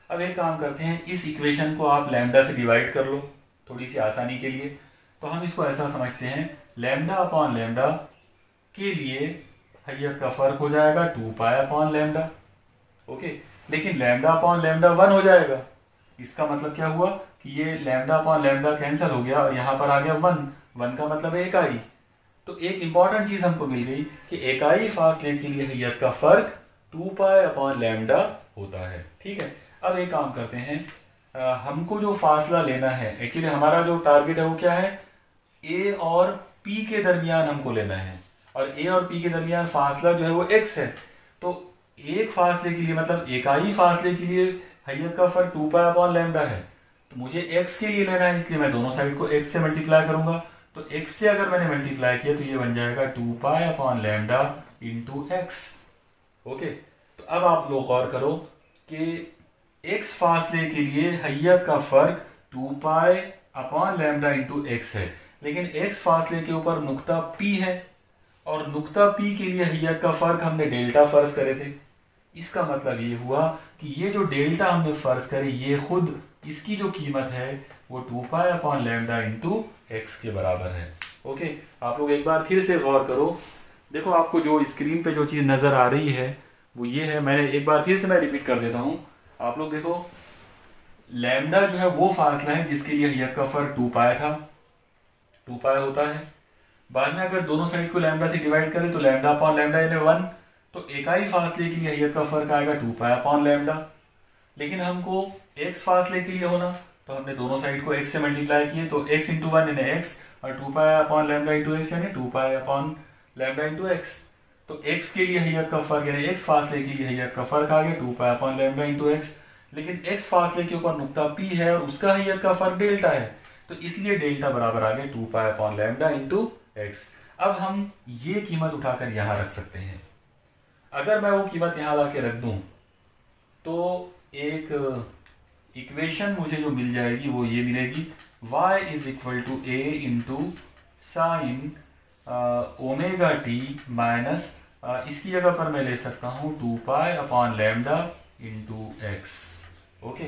अब एक काम करते हैं, इस इक्वेशन को आप लैम्डा से डिवाइड कर लो थोड़ी सी आसानी के लिए। तो हम इसको ऐसा समझते हैं, लैम्डा अपॉन लैम्डा के लिए हैयत का फर्क हो जाएगा 2 पाई अपॉन लैम्डा। ओके, लेकिन लैम्डा अपॉन लैम्डा 1 हो जाएगा। इसका मतलब क्या हुआ कि ये लैम्डा अपॉन लैम्डा कैंसिल हो गया और यहाँ पर आ गया 1 का मतलब है इकाई। तो एक इंपॉर्टेंट चीज हमको मिल गई कि इकाई फासले के लिए हैयत का फर्क 2 पाई अपॉन लैम्डा होता है। ठीक है, अब एक काम करते हैं, हमको जो फासला लेना है, एक्चुअली हमारा जो टारगेट है वो क्या है, ए और पी के दरमियान हमको लेना है, और ए और पी के दरमियान फासला जो है वो एक्स है। तो एक फासले के लिए, मतलब इकाई फासले के लिए हैयत का फर्क 2 पाई अपॉन लैम्डा है। तो मुझे एक्स के लिए लेना है, इसलिए मैं दोनों साइड को एक्स से मल्टीप्लाई करूंगा। तो एक्स से अगर मैंने मल्टीप्लाई किया तो ये बन जाएगा 2 pi upon lambda into x. Okay, तो अब आप लोग गौर करो कि एक्स फासले के लिए हैयत का फर्क 2 pi upon lambda into x है, लेकिन एक्स फासले के ऊपर नुक्ता पी है, और नुक्ता पी के लिए हैयत का फर्क हमने डेल्टा फर्ज करे थे। इसका मतलब ये हुआ कि ये जो डेल्टा हमने फर्ज करे, ये खुद इसकी जो कीमत है वो 2 pi upon lambda into x के बराबर है। ओके, आप लोग एक बार फिर से गौर करो, देखो आपको जो स्क्रीन पे जो चीज़ नज़र आ रही है वो ये है। मैंने एक बार फिर से मैं रिपीट कर देता हूँ, आप लोग देखो, लैम्डा जो है वो फासला है जिसके लिए हैयत का फर्क 2 पाई था, 2 पाई होता है। बाद में अगर दोनों साइड को लैम्डा से डिवाइड करें तो लैम्डा अपॉन लैम्डा यानी 1, तो इकाई फासले के लिए हैयत का फर्क आएगा 2 पाई अपॉन लैम्डा। लेकिन हमको एक्स फासले के लिए होना, तो हमने दोनों साइड को एक्स से मल्टीप्लाई किए, तो एक्स इंटू 1 यानी एक्स, और 2 pi upon lambda into x यानी 2 pi upon lambda into x. तो एक्स के लिए हैयत का फर्क यानी एक्स फासले के लिए हैयत का फर्क आ गया 2 pi upon lambda into x. लेकिन एक्स फासले के ऊपर नुक्ता पी है और उसका हैयत का फर्क डेल्टा है, तो इसलिए डेल्टा बराबर आ गया 2 pi upon lambda into x. अब हम ये कीमत उठाकर यहाँ रख सकते हैं। अगर मैं वो कीमत यहाँ ला के रख दूँ तो एक इक्वेशन मुझे जो मिल जाएगी वो ये मिलेगी, y is equal to a into sine omega t minus, इसकी जगह पर मैं ले सकता हूँ 2 pi upon lambda into x. Okay,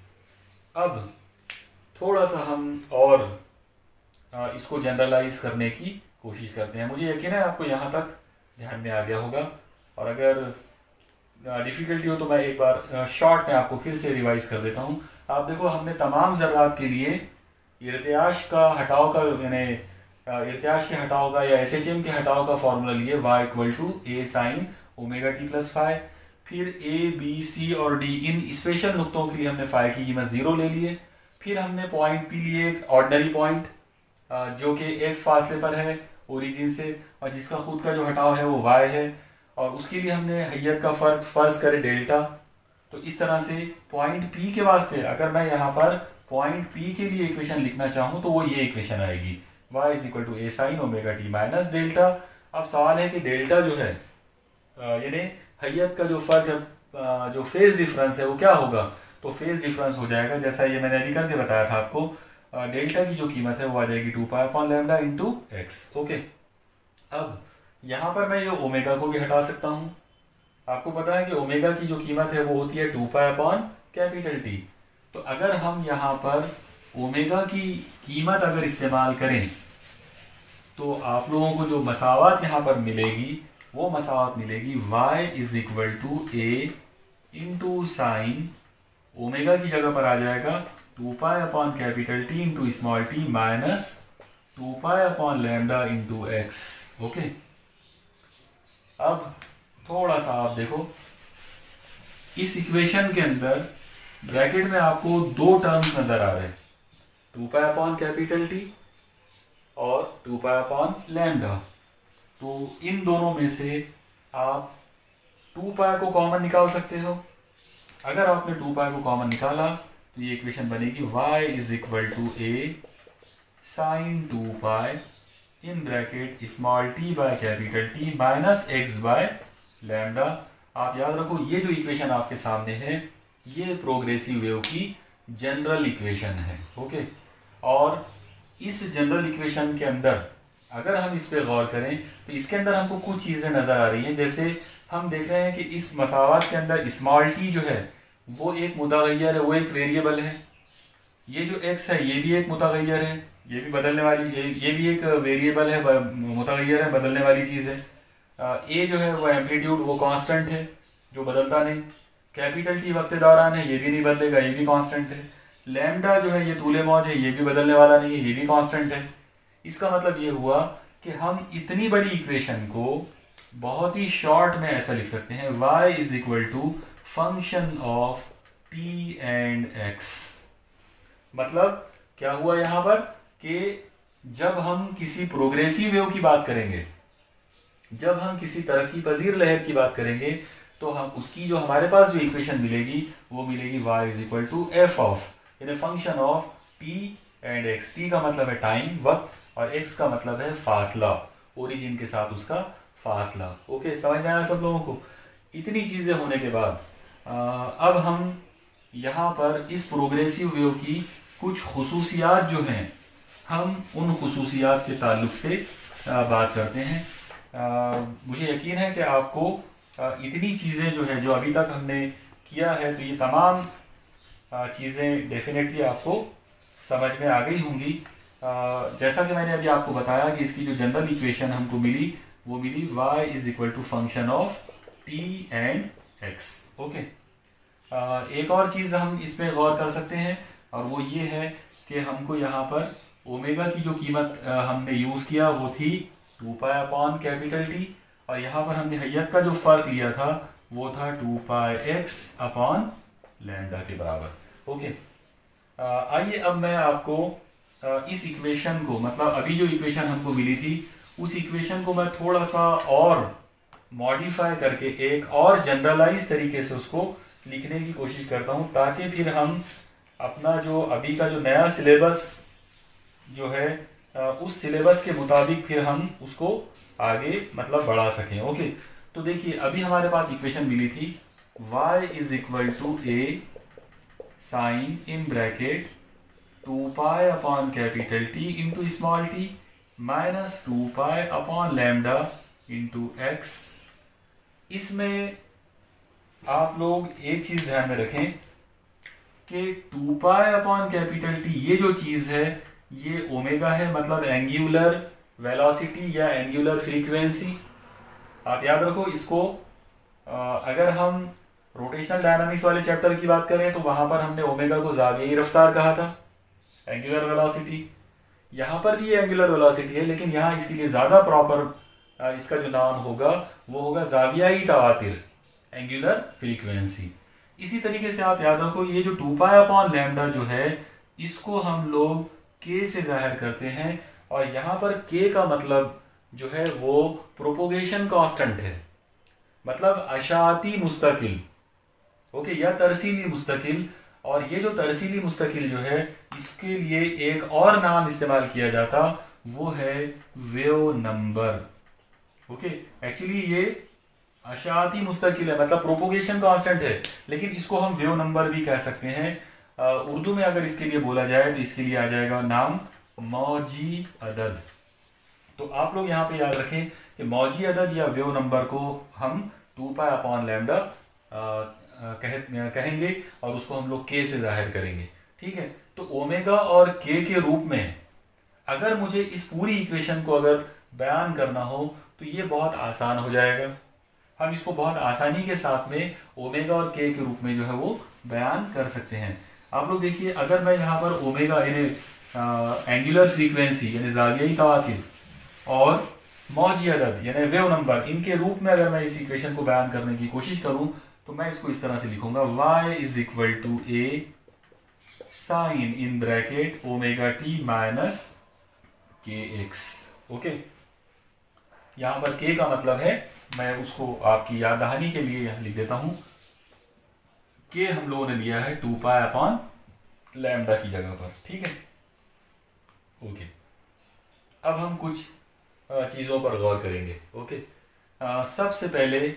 अब थोड़ा सा हम और इसको जनरलाइज करने की कोशिश करते हैं। मुझे यकीन है आपको यहाँ तक ध्यान में आ गया होगा, और अगर डिफ़िकल्टी हो तो मैं एक बार शॉर्ट में आपको फिर से रिवाइज कर देता हूँ। आप देखो, हमने तमाम ज़रात के लिए इर्तियाश का हटाव का, यानी इर्तियाश के हटाव का या SHM के हटाव का फॉर्मूला लिए, y equal to a sine omega t plus phi. फिर A, B, C और D, इन स्पेशल नुक्तों के लिए हमने फाई की कीमत 0 ले लिए। फिर हमने पॉइंट P लिए, ऑर्डिनरी पॉइंट जो कि x फासले पर है ओरिजिन से, और जिसका खुद का जो हटाव है वो y है, और उसके लिए हमने हैयत का फर्क फर्ज करे डेल्टा। तो इस तरह से पॉइंट P के वास्ते अगर मैं यहाँ पर पॉइंट P के लिए इक्वेशन लिखना चाहूँ तो वो ये इक्वेशन आएगी, y is equal to a sine omega t minus delta. अब सवाल है कि डेल्टा जो है यानी हैयत का जो फर्क है, जो फेज डिफरेंस है वो क्या होगा। तो फेज डिफरेंस हो जाएगा, जैसा ये मैंने अभी करके बताया था आपको, डेल्टा की जो कीमत है वो आ जाएगी 2 pi upon lambda into x. Okay, अब यहाँ पर मैं ये ओमेगा को भी हटा सकता हूँ। आपको पता है कि ओमेगा की जो कीमत है वो होती है 2 पाई अपॉन कैपिटल टी। तो अगर हम यहाँ पर ओमेगा की कीमत अगर इस्तेमाल करें तो आप लोगों को जो मसावत यहाँ पर मिलेगी वो मसावत मिलेगी y is equal to a into sine, omega की जगह पर आ जाएगा 2 pi upon capital t into small t minus 2 pi upon lambda into x. Okay, अब थोड़ा सा आप देखो, इस इक्वेशन के अंदर ब्रैकेट में आपको 2 टर्म्स नजर आ रहे हैं, 2 पाई अपॉन कैपिटल टी और 2 पाई अपॉन लैम्डा। तो इन दोनों में से आप 2 पाई को कॉमन निकाल सकते हो। अगर आपने 2 पाई को कॉमन निकाला तो ये इक्वेशन बनेगी y is equal to a sine 2 pi in bracket small t by capital t minus x by lambda. आप याद रखो, ये जो इक्वेशन आपके सामने है ये प्रोग्रेसिव वेव की जनरल इक्वेशन है। ओके, और इस जनरल इक्वेशन के अंदर अगर हम इस पे गौर करें तो इसके अंदर हमको कुछ चीज़ें नज़र आ रही हैं। जैसे हम देख रहे हैं कि इस मसावत के अंदर स्मॉल टी जो है वो एक मुतगय्यर है, वो एक वेरिएबल है। ये जो x है ये भी एक मुतगय्यर है, ये भी बदलने वाली, ये भी एक वेरिएबल है, मुतगय्यर है, बदलने वाली चीज़ है। ए जो है वो एम्पलीट्यूड, वो कांस्टेंट है जो बदलता नहीं। कैपिटल टी वक्त दौरान है, ये भी नहीं बदलेगा, ये भी कांस्टेंट है। लैम्डा जो है ये तूले मौज है, ये भी बदलने वाला नहीं है, ये भी कांस्टेंट है। इसका मतलब ये हुआ कि हम इतनी बड़ी इक्वेशन को बहुत ही शॉर्ट में ऐसा लिख सकते हैं, y is equal to function of t and x। मतलब क्या हुआ यहाँ पर कि जब हम किसी प्रोग्रेसिव वेव की बात करेंगे, जब हम किसी तरक्की पजीर लहर की बात करेंगे, तो हम उसकी जो हमारे पास जो इक्वेशन मिलेगी वो मिलेगी y is equal to f of, यानी function of t and x। t का मतलब है टाइम, वक्त, और x का मतलब है फासला, ओरिजिन के साथ उसका फासला। ओके, समझ में आया सब लोगों को? इतनी चीज़ें होने के बाद अब हम यहाँ पर इस प्रोग्रेसिव वेव की कुछ खुसूसियात जो हैं, हम उन खुसूसियात के ताल्लुक से बात करते हैं। मुझे यकीन है कि आपको इतनी चीज़ें जो है जो अभी तक हमने किया है, तो ये तमाम चीज़ें डेफिनेटली आपको समझ में आ गई होंगी। जैसा कि मैंने अभी आपको बताया कि इसकी जो जनरल इक्वेशन हमको मिली वो मिली y is equal to function of t and x। Okay, एक और चीज़ हम इसमें गौर कर सकते हैं, और वो ये है कि हमको यहाँ पर ओमेगा की जो कीमत हमने यूज़ किया वो थी 2 पाई अपॉन कैपिटल टी, और यहाँ पर हमने हैयत का जो फ़र्क लिया था वो था 2 पाई x अपॉन लैम्डा के बराबर। ओके, आइए अब मैं आपको इस इक्वेशन को, मतलब अभी जो इक्वेशन हमको मिली थी उस इक्वेशन को मैं थोड़ा सा और मॉडिफाई करके एक और जनरलाइज तरीके से उसको लिखने की कोशिश करता हूँ, ताकि फिर हम अपना जो अभी का जो नया सिलेबस जो है उस सिलेबस के मुताबिक फिर हम उसको आगे मतलब बढ़ा सकें। ओके, तो देखिए अभी हमारे पास इक्वेशन मिली थी y is equal to a sine in bracket 2 pi upon capital t into small t minus 2 pi upon lambda into x. इसमें आप लोग एक चीज़ ध्यान में रखें कि 2 पाई अपॉन कैपिटल टी ये जो चीज़ है ये ओमेगा है, मतलब एंगुलर वेलोसिटी या एंगुलर फ्रीक्वेंसी। आप याद रखो इसको। अगर हम रोटेशनल डायनामिक्स वाले चैप्टर की बात करें तो वहाँ पर हमने ओमेगा को ज़ावियाई रफ्तार कहा था, एंगुलर वेलोसिटी। यहाँ पर भी एंगुलर वेलोसिटी है, लेकिन यहाँ इसके लिए ज़्यादा प्रॉपर इसका जो नाम होगा वो होगा ज़ावियाई तवातिर, एंगुलर फ्रीक्वेंसी। इसी तरीके से आप याद रखो ये जो 2 पाई अपॉन लैम्डा जो है इसको हम लोग k से जाहिर करते हैं, और यहाँ पर k का मतलब जो है वो प्रोपोगेशन कांस्टेंट है, मतलब अशाती मुस्तकिल। ओके, या तरसीली मुस्तकिल। और ये जो तरसीली मुस्तकिल जो है इसके लिए एक और नाम इस्तेमाल किया जाता, वो है वेव नंबर। ओके, एक्चुअली ये अशाती मुस्तकिल है, मतलब प्रोपोगेशन कांस्टेंट है, लेकिन इसको हम वेव नंबर भी कह सकते हैं। उर्दू में अगर इसके लिए बोला जाए तो इसके लिए आ जाएगा नाम मौजी अदद। तो आप लोग यहाँ पे याद रखें कि मौजी अदद या वेव नंबर को हम 2 पाई अपॉन लैम्डा कहेंगे, और उसको हम लोग k से जाहिर करेंगे। ठीक है, तो ओमेगा और k के रूप में अगर मुझे इस पूरी इक्वेशन को अगर बयान करना हो तो ये बहुत आसान हो जाएगा। हम इसको बहुत आसानी के साथ में ओमेगा और k के रूप में जो है वो बयान कर सकते हैं। आप लोग देखिए, अगर मैं यहाँ पर ओमेगा यानी एंगुलर फ्रीक्वेंसी यानी ज़ावियाई तवातिर और मौजी अदद यानी वेव नंबर, इनके रूप में अगर मैं इस इक्वेशन को बयान करने की कोशिश करूं तो मैं इसको इस तरह से लिखूंगा y is equal to a sine in bracket omega t minus k x. Okay, यहाँ पर k का मतलब है, मैं उसको आपकी याद दहानी के लिए यहाँ लिख देता हूँ, k हम लोगों ने लिया है 2 पाई अपॉन लैम्डा की जगह पर। ठीक है, ओके, अब हम कुछ चीज़ों पर गौर करेंगे। ओके, सबसे पहले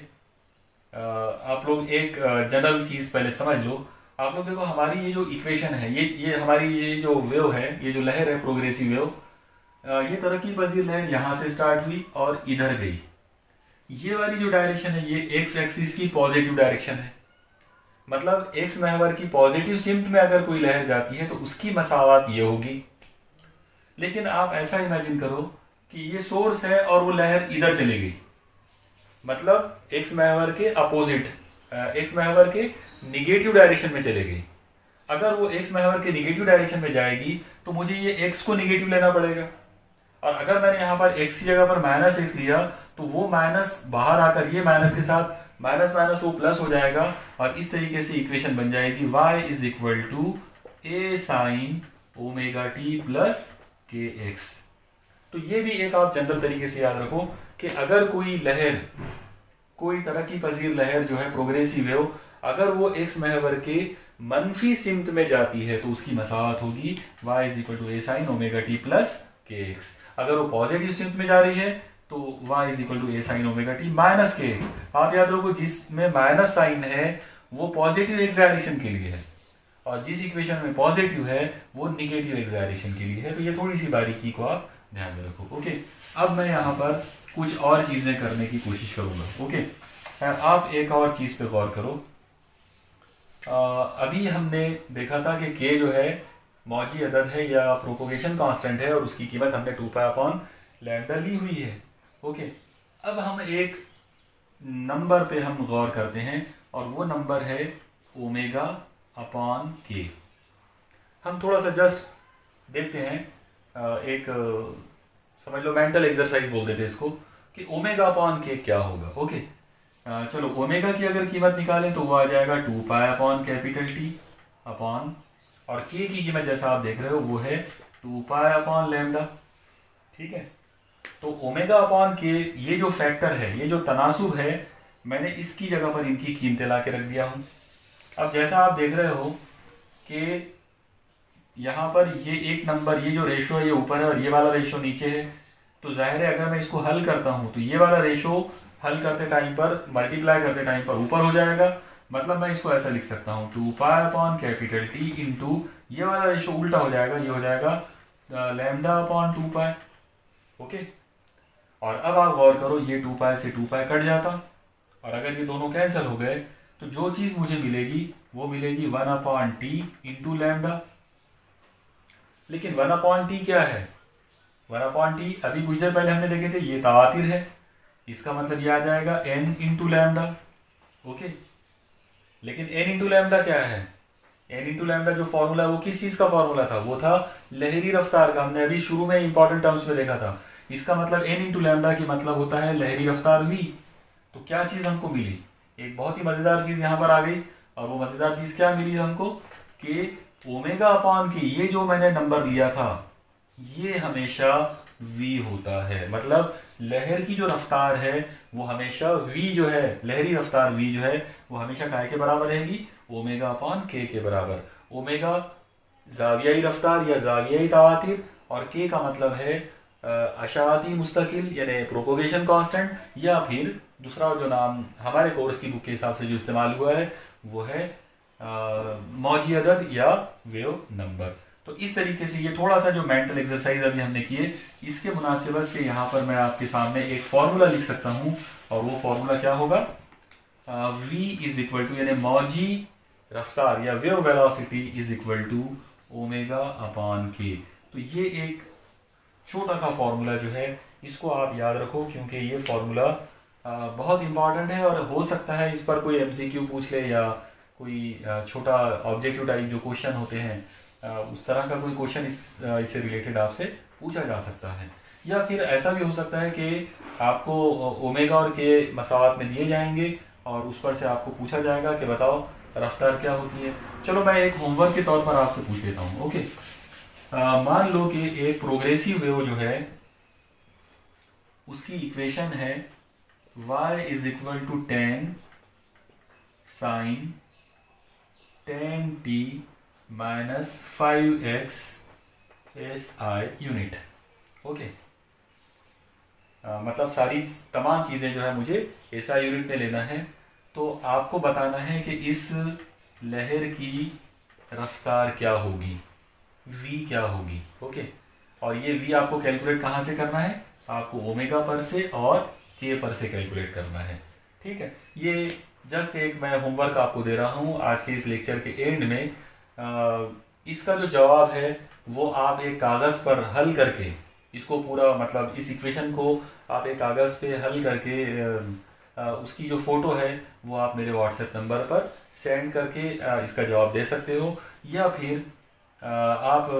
आप लोग एक जनरल चीज़ पहले समझ लो। आप लोग देखो हमारी ये जो इक्वेशन है, ये हमारी ये जो वेव है, ये जो लहर है प्रोग्रेसिव वेव, ये तरक्की पजीर लहर यहाँ से स्टार्ट हुई और इधर गई। ये वाली जो डायरेक्शन है ये एक्स एक्सिस की पॉजिटिव डायरेक्शन है, मतलब एक्स महवर की पॉजिटिव सिम्त में अगर कोई लहर जाती है तो उसकी मसावत ये होगी। लेकिन आप ऐसा इमेजिन करो कि ये सोर्स है और वो लहर इधर चली गई, मतलब एक्स महवर के अपोजिट, एक्स महवर के निगेटिव डायरेक्शन में चले गई। अगर वो एक्स महवर के निगेटिव डायरेक्शन में जाएगी तो मुझे ये एक्स को निगेटिव लेना पड़ेगा, और अगर मैंने यहाँ पर एक्स की जगह पर माइनस एक्स लिया तो वो माइनस बाहर आकर ये माइनस के साथ माइनस माइनस वो प्लस हो जाएगा, और इस तरीके से इक्वेशन बन जाएगी y is equal to a sine omega t plus k x. तो ये भी एक आप जनरल तरीके से याद रखो कि अगर कोई लहर, कोई तरक्की पजीर लहर जो है प्रोग्रेसिव वेव, अगर वो एक्स महवर के मनफी सिमत में जाती है तो उसकी मसावत होगी y is equal to a sine omega t plus k x. अगर वो पॉजिटिव सिमत में जा रही है तो y is equal to a sine omega t minus k x. आप याद रखो जिसमें माइनस साइन है वो पॉजिटिव एक्साइटेशन के लिए है, और जिस इक्वेशन में पॉजिटिव है वो निगेटिव एक्साइटेशन के लिए है। तो ये थोड़ी सी बारीकी को आप ध्यान में रखो। ओके, अब मैं यहाँ पर कुछ और चीज़ें करने की कोशिश करूँगा। ओके, आप एक और चीज़ पे गौर करो। अभी हमने देखा था कि k जो है मौजी अदद है या प्रोपोगेशन कांस्टेंट है, और उसकी कीमत हमने 2π/λ ली हुई है। ओके, अब हम एक नंबर पे हम गौर करते हैं, और वो नंबर है ω/k। हम थोड़ा सा जस्ट देखते हैं, एक समझ लो मेंटल एक्सरसाइज बोल देते हैं इसको, कि ω/k क्या होगा। ओके, चलो ओमेगा की अगर कीमत निकालें तो वो आ जाएगा 2π/T अपॉन, और k की कीमत जैसा आप देख रहे हो वो है 2π/λ। ठीक है, तो ω/k ये जो फैक्टर है, ये जो तनासुब है, मैंने इसकी जगह पर इनकी कीमतें ला के रख दिया हूँ। अब जैसा आप देख रहे हो कि यहाँ पर ये एक नंबर, ये जो रेशो है ये ऊपर है और ये वाला रेशो नीचे है, तो जाहिर है अगर मैं इसको हल करता हूँ तो ये वाला रेशो हल करते टाइम पर, मल्टीप्लाई करते टाइम पर ऊपर हो जाएगा। मतलब मैं इसको ऐसा लिख सकता हूँ 2π/T इंटू ये वाला रेशो उल्टा हो जाएगा, ये हो जाएगा λ/2π। ओके, और अब आप गौर करो ये 2π से 2π कट जाता, और अगर ये दोनों कैंसिल हो गए तो जो चीज़ मुझे मिलेगी वो मिलेगी 1/T इंटू लैम्डा। लेकिन 1/T क्या है? 1/T अभी कुछ देर पहले हमने देखे थे, ये तवातिर है, इसका मतलब ये आ जाएगा n इंटू लैम्डा। ओके, लेकिन n इंटू लैम्डा क्या है? n इंटू लैम्डा जो फॉर्मूला है वो किस चीज़ का फॉर्मूला था? वो था लहरी रफ्तार का। हमने अभी शुरू में इंपॉर्टेंट टर्म्स में देखा था। इसका मतलब n इंटू लैम्डा की मतलब होता है लहरी रफ्तार v। तो क्या चीज़ हमको मिली? एक बहुत ही मज़ेदार चीज़ यहाँ पर आ गई, और वो मज़ेदार चीज़ क्या मिली हमको कि ω/k ये जो मैंने नंबर लिया था ये हमेशा v होता है। मतलब लहर की जो रफ्तार है वो हमेशा v जो है, लहरी रफ्तार v जो है वो हमेशा काय के बराबर रहेगी? ω/k के बराबर। ओमेगा जावियाई रफ्तार या जावियाई तवातिर, और k का मतलब है अशाती मुस्तकिल यानी प्रोपोगेशन कांस्टेंट, या फिर दूसरा जो नाम हमारे कोर्स की बुक के हिसाब से जो इस्तेमाल हुआ है वो है मौजी अदद या वेव नंबर। तो इस तरीके से ये थोड़ा सा जो मेंटल एक्सरसाइज अभी हमने किए, इसके मुनासिबत से यहाँ पर मैं आपके सामने एक फॉर्मूला लिख सकता हूँ, और वो फॉर्मूला क्या होगा? v इज इक्वल टू यानी मौजी रफ्तार या wave velocity is equal to ω/k। तो ये एक छोटा सा फॉर्मूला जो है इसको आप याद रखो, क्योंकि ये फॉर्मूला बहुत इंपॉर्टेंट है, और हो सकता है इस पर कोई MCQ पूछ ले, या कोई छोटा ऑब्जेक्टिव टाइप जो क्वेश्चन होते हैं उस तरह का कोई क्वेश्चन इससे रिलेटेड आपसे पूछा जा सकता है। या फिर ऐसा भी हो सकता है कि आपको ओमेगा और के मसावत में दिए जाएंगे और उस पर से आपको पूछा जाएगा कि बताओ रफ्तार क्या होती है। चलो मैं एक होमवर्क के तौर पर आपसे पूछ लेता हूँ। ओके, मान लो कि एक प्रोग्रेसिव वेव जो है उसकी इक्वेशन है y is equal to 10 sine 10t minus 5x SI unit. Okay, मतलब सारी तमाम चीज़ें जो है मुझे SI यूनिट में लेना है। तो आपको बताना है कि इस लहर की रफ्तार क्या होगी, v क्या होगी। ओके, और ये v आपको कैलकुलेट कहाँ से करना है? आपको ओमेगा पर से और k पर से कैलकुलेट करना है। ठीक है, ये जस्ट एक मैं होमवर्क आपको दे रहा हूँ आज के इस लेक्चर के एंड में। इसका जो जवाब है वो आप एक कागज़ पर हल करके, इसको पूरा मतलब इस इक्वेशन को आप एक कागज़ पे हल करके उसकी जो फ़ोटो है वो आप मेरे व्हाट्सएप नंबर पर सेंड करके इसका जवाब दे सकते हो, या फिर आप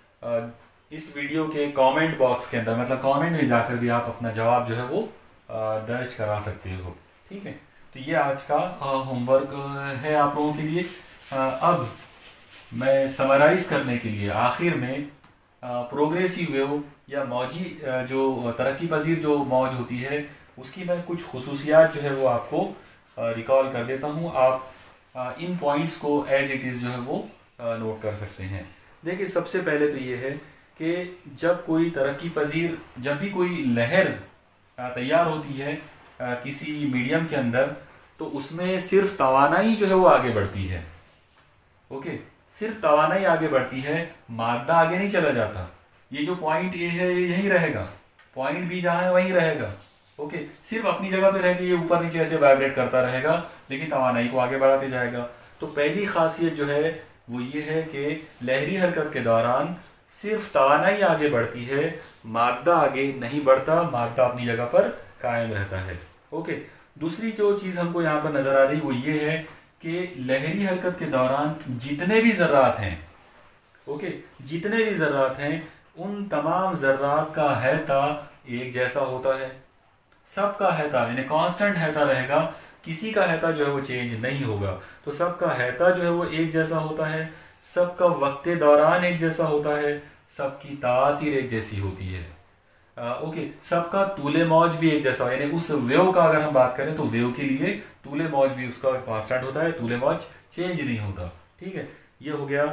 इस वीडियो के कमेंट बॉक्स के अंदर मतलब कमेंट में जाकर भी आप अपना जवाब जो है वो दर्ज करा सकते हो। ठीक है, तो ये आज का होमवर्क है आप लोगों के लिए। अब मैं समराइज़ करने के लिए आखिर में प्रोग्रेसिव वेव या मौजी जो तरक्की पजीर जो मौज होती है उसकी मैं कुछ खुसूसियात जो है वो आपको रिकॉल कर देता हूँ। आप इन पॉइंट्स को एज इट इज़ जो है वो नोट कर सकते हैं। देखिए, सबसे पहले तो ये है कि जब कोई तरक्की पजीर, जब भी कोई लहर तैयार होती है किसी मीडियम के अंदर, तो उसमें सिर्फ तवानाई जो है वो आगे बढ़ती है। ओके, सिर्फ तवानाई आगे बढ़ती है, मादा आगे नहीं चला जाता। ये जो पॉइंट ए है ये यहीं रहेगा, पॉइंट बी जहाँ है वहीं रहेगा। ओके, सिर्फ अपनी जगह पे रह के ये ऊपर नीचे ऐसे वाइब्रेट करता रहेगा, लेकिन तवानाई को आगे बढ़ाते जाएगा। तो पहली खासियत जो है वो ये है कि लहरी हरकत के दौरान सिर्फ तवानाई आगे बढ़ती है, मादा आगे नहीं बढ़ता, मादा अपनी जगह पर कायम रहता है। ओके, दूसरी जो चीज़ हमको यहाँ पर नज़र आ रही वो ये है कि लहरी हरकत के दौरान जितने भी ज़र्रात हैं, ओके, जितने भी ज़र्रात हैं उन तमाम ज़र्रात का हैता एक जैसा होता है। सबका हैता यानी कांस्टेंट हैता रहेगा, किसी का हैता जो है वो चेंज नहीं होगा। तो सबका हैता जो है वो एक जैसा होता है, सबका वक्त दौरान एक जैसा होता है, सबकी तातीर एक जैसी होती है। ओके, सबका तूले मौज भी एक जैसा, यानी उस वेव का अगर हम बात करें तो वेव के लिए तूले मौज भी उसका कांस्टेंट होता है, तूले मौज चेंज नहीं होता। ठीक है, ये हो गया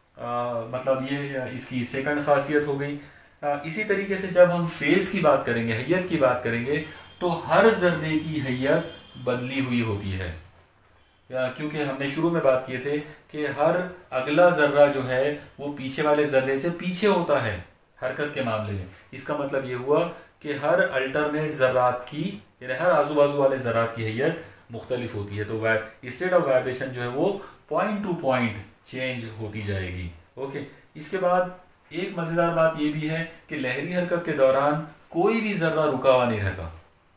मतलब ये इसकी सेकंड खासियत हो गई। इसी तरीके से जब हम फेज की बात करेंगे, हैयत की बात करेंगे, तो हर जर्रे की हैयत बदली हुई होती है, क्योंकि हमने शुरू में बात किए थे कि हर अगला जर्रा जो है वो पीछे वाले जर्रे से पीछे होता है हरकत के मामले में। इसका मतलब ये हुआ कि हर अल्टरनेट जर्रात की, यानी हर आजू बाजू वाले जर्रात की हैयत मुख्तलिफ होती है। तो स्टेट ऑफ वाइब्रेशन जो है वो पॉइंट टू पॉइंट चेंज होती जाएगी। ओके, इसके बाद एक मज़ेदार बात यह भी है कि लहरी हरकत के दौरान कोई भी जर्रा रुका हुआ नहीं रहता,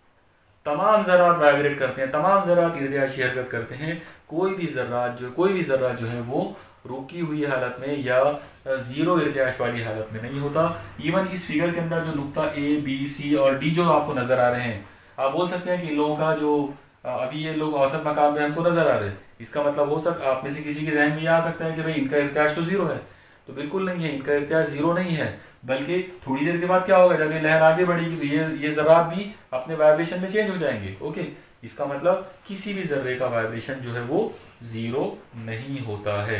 तमाम ज़र्रात वाइब्रेट करते हैं, तमाम ज़र्रात इर्दियाशी हरकत करते हैं। कोई भी ज़र्रा जो है वो रुकी हुई हालत में या ज़ीरो इर्दियाश वाली हालत में नहीं होता। इवन इस फिगर के अंदर जो नुक्ता ए बी सी और डी जो आपको नज़र आ रहे हैं, आप बोल सकते हैं कि इन लोगों का जो अभी ये लोग औसत मकाम पे हमको नज़र आ रहे हैं, इसका मतलब हो सकता आप में से किसी के जहन में ये आ सकता है कि भाई इनका इर्दियाश तो ज़ीरो है। तो बिल्कुल नहीं है, इनका इर्दियाश ज़ीरो नहीं है, बल्कि थोड़ी देर के बाद क्या होगा, जब ये लहर आगे बढ़ेगी तो ये ज़र्रात भी अपने वाइब्रेशन में चेंज हो जाएंगे। ओके, इसका मतलब किसी भी ज़र्रे का वाइब्रेशन जो है वो ज़ीरो नहीं होता है।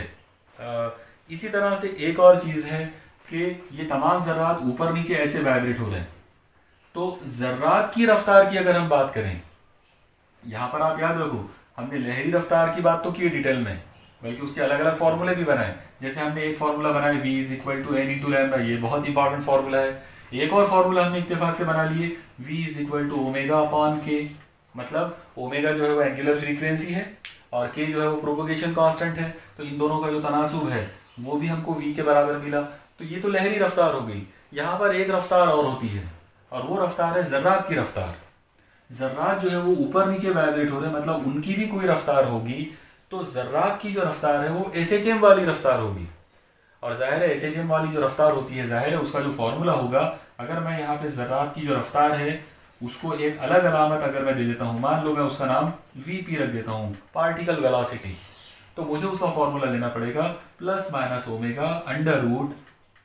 इसी तरह से एक और चीज़ है कि ये तमाम ज़र्रात ऊपर नीचे ऐसे वाइब्रेट हो रहे हैं। तो ज़र्रात की रफ्तार की अगर हम बात करें, यहाँ पर आप याद रखो हमने लहरी रफ्तार की बात तो की डिटेल में, बल्कि उसके अलग अलग फार्मूले भी बनाए। जैसे हमने एक फार्मूला बनाया v is equal to n into lambda, ये बहुत इंपॉर्टेंट फार्मूला है। एक और फार्मूला हमने इत्तेफाक से बना लिए, v is equal to omega upon k, मतलब ओमेगा जो है वो एंगुलर फ्रीक्वेंसी है और k जो है वो प्रोपोगेशन कांस्टेंट है। तो इन दोनों का जो तनासुब है वो भी हमको v के बराबर मिला। तो ये तो लहरी रफ्तार हो गई। यहाँ पर एक रफ्तार और होती है और वो रफ्तार है ज़र्रात की रफ्तार। ज़र्रात जो है वो ऊपर नीचे वाइब्रेट हो रहे हैं, मतलब उनकी भी कोई रफ्तार होगी। तो ज़र्रात की जो रफ्तार है वो SHM वाली रफ्तार होगी, और जाहिर है SHM वाली जो रफ्तार होती है, जाहिर है उसका जो फॉर्मूला होगा, अगर मैं यहाँ पे ज़र्रात की जो रफ्तार है उसको एक अलग अलामत अगर मैं दे देता हूँ, मान लो मैं उसका नाम VP रख देता हूँ, पार्टिकल वेलोसिटी, तो मुझे उसका फॉर्मूला लेना पड़ेगा plus minus omega under root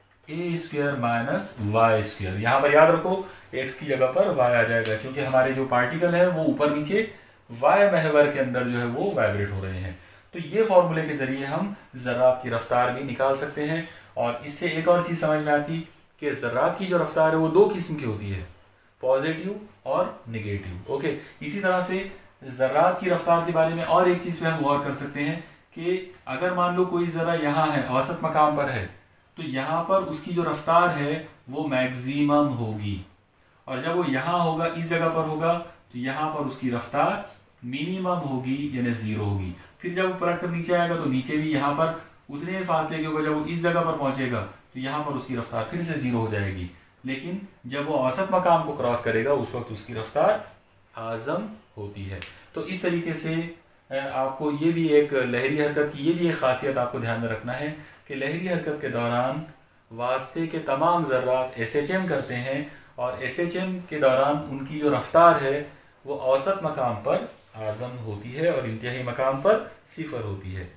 a² minus y²। यहाँ पर याद रखो x की जगह पर y आ जाएगा, क्योंकि हमारे जो पार्टिकल है वो ऊपर नीचे y महवर के अंदर जो है वो वाइब्रेट हो रहे हैं। तो ये फॉर्मूले के जरिए हम ज़र्रात की रफ्तार भी निकाल सकते हैं। और इससे एक और चीज़ समझ में आती कि ज़र्रात की जो रफ्तार है वो दो किस्म की होती है, पॉजिटिव और निगेटिव। ओके, इसी तरह से ज़र्रात की रफ्तार के बारे में और एक चीज़ पे हम गौर कर सकते हैं कि अगर मान लो कोई ज़र्रा यहाँ है, औसत मकाम पर है, तो यहाँ पर उसकी जो रफ्तार है वो मैक्सिमम होगी, और जब वो यहाँ होगा, इस जगह पर होगा, तो यहाँ पर उसकी रफ्तार मिनिमम होगी यानी 0 होगी। फिर जब वो पलट कर नीचे आएगा तो नीचे भी यहाँ पर उतने फासले के ऊपर जब वो इस जगह पर पहुंचेगा तो यहाँ पर उसकी रफ्तार फिर से 0 हो जाएगी। लेकिन जब वो औसत मकाम को क्रॉस करेगा उस वक्त उसकी रफ्तार आज़म होती है। तो इस तरीके से आपको ये भी एक लहरी हरकत की ये भी एक खासियत आपको ध्यान में रखना है कि लहरी हरकत के दौरान वास्ते के तमाम ज़र्रात SHM करते हैं और SHM के दौरान उनकी जो रफ्तार है वो औसत मकाम पर आज़म होती है और इंतहाई मकाम पर सिफर होती है।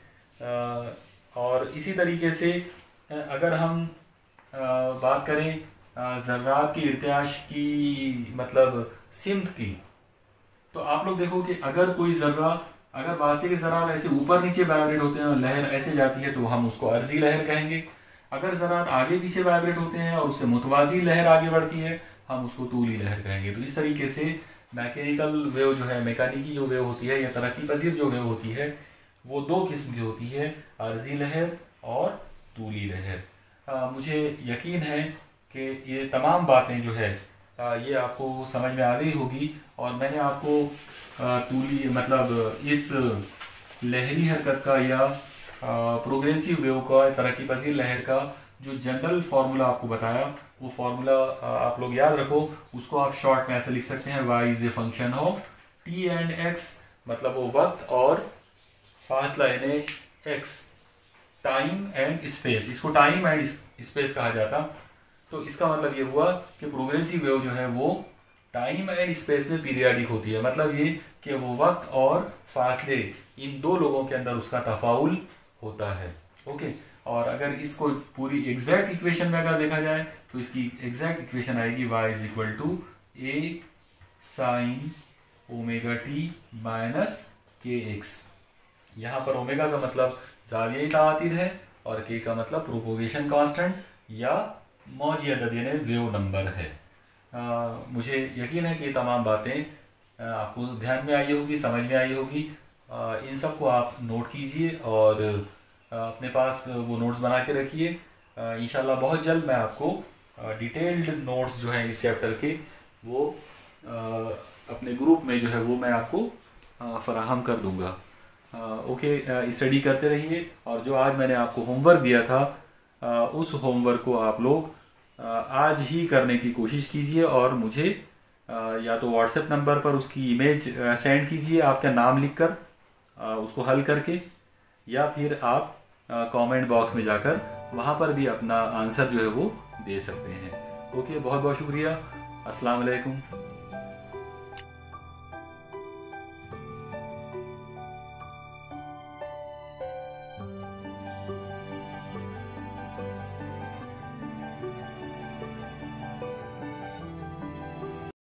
और इसी तरीके से अगर हम बात करें ज़र्रात की इर्तियाश की मतलब सिमत की, तो आप लोग देखो कि अगर कोई ज़र्रा अगर वास्ते के ज़रात ऐसे ऊपर नीचे वाइब्रेट होते हैं और लहर ऐसे जाती है तो हम उसको अर्जी लहर कहेंगे। अगर ज़रात आगे पीछे वाइब्रेट होते हैं और उससे मुतवाज़ी लहर आगे बढ़ती है हम उसको तूली लहर कहेंगे। तो इस तरीके से मैकेनिकल वेव जो है, मैकेनिकी जो वेव होती है या तरक्की पजीर जो वेव होती है वो दो किस्म की होती है, अर्जी लहर और तूली लहर। मुझे यकीन है कि ये तमाम बातें जो है ये आपको समझ में आ गई होगी और मैंने आपको तूली मतलब इस लहरी हरकत का या प्रोग्रेसिव वेव का, तरक्की पजीर लहर का जो जनरल फार्मूला आपको बताया वो फार्मूला आप लोग याद रखो। उसको आप शॉर्ट में ऐसे लिख सकते हैं, y is a function of t and x, मतलब वो वक्त और फासला यानी x, टाइम एंड स्पेस, इसको टाइम एंड स्पेस कहा जाता। तो इसका मतलब ये हुआ कि प्रोग्रेसिव वेव जो है वो टाइम एंड स्पेस में पीरियाडिक होती है। मतलब ये कि वो वक्त और फासले इन दो लोगों के अंदर उसका तफाउल होता है। ओके, और अगर इसको पूरी एग्जैक्ट इक्वेशन में अगर देखा जाए तो इसकी एग्जैक्ट इक्वेशन आएगी y is equal to a sine omega t minus k x. यहाँ पर ओमेगा का मतलब ज़ावियाई तातीर है और k का मतलब प्रोपोगेशन कांस्टेंट या मौजी अदद यानी वेव नंबर है। मुझे यकीन है कि ये तमाम बातें आपको ध्यान में आई होगी, समझ में आई होगी। इन सब को आप नोट कीजिए और अपने पास वो नोट्स बना के रखिए। इंशाल्लाह बहुत जल्द मैं आपको डिटेल्ड नोट्स जो हैं इस चैप्टर के वो अपने ग्रुप में जो है वो मैं आपको फराहम कर दूंगा। ओके, स्टडी करते रहिए और जो आज मैंने आपको होमवर्क दिया था उस होमवर्क को आप लोग आज ही करने की कोशिश कीजिए और मुझे या तो व्हाट्सएप नंबर पर उसकी इमेज सेंड कीजिए आपका नाम लिखकर उसको हल करके, या फिर आप कमेंट बॉक्स में जाकर वहाँ पर भी अपना आंसर जो है वो दे सकते हैं। ओके, बहुत बहुत शुक्रिया। अस्सलाम वालेकुम।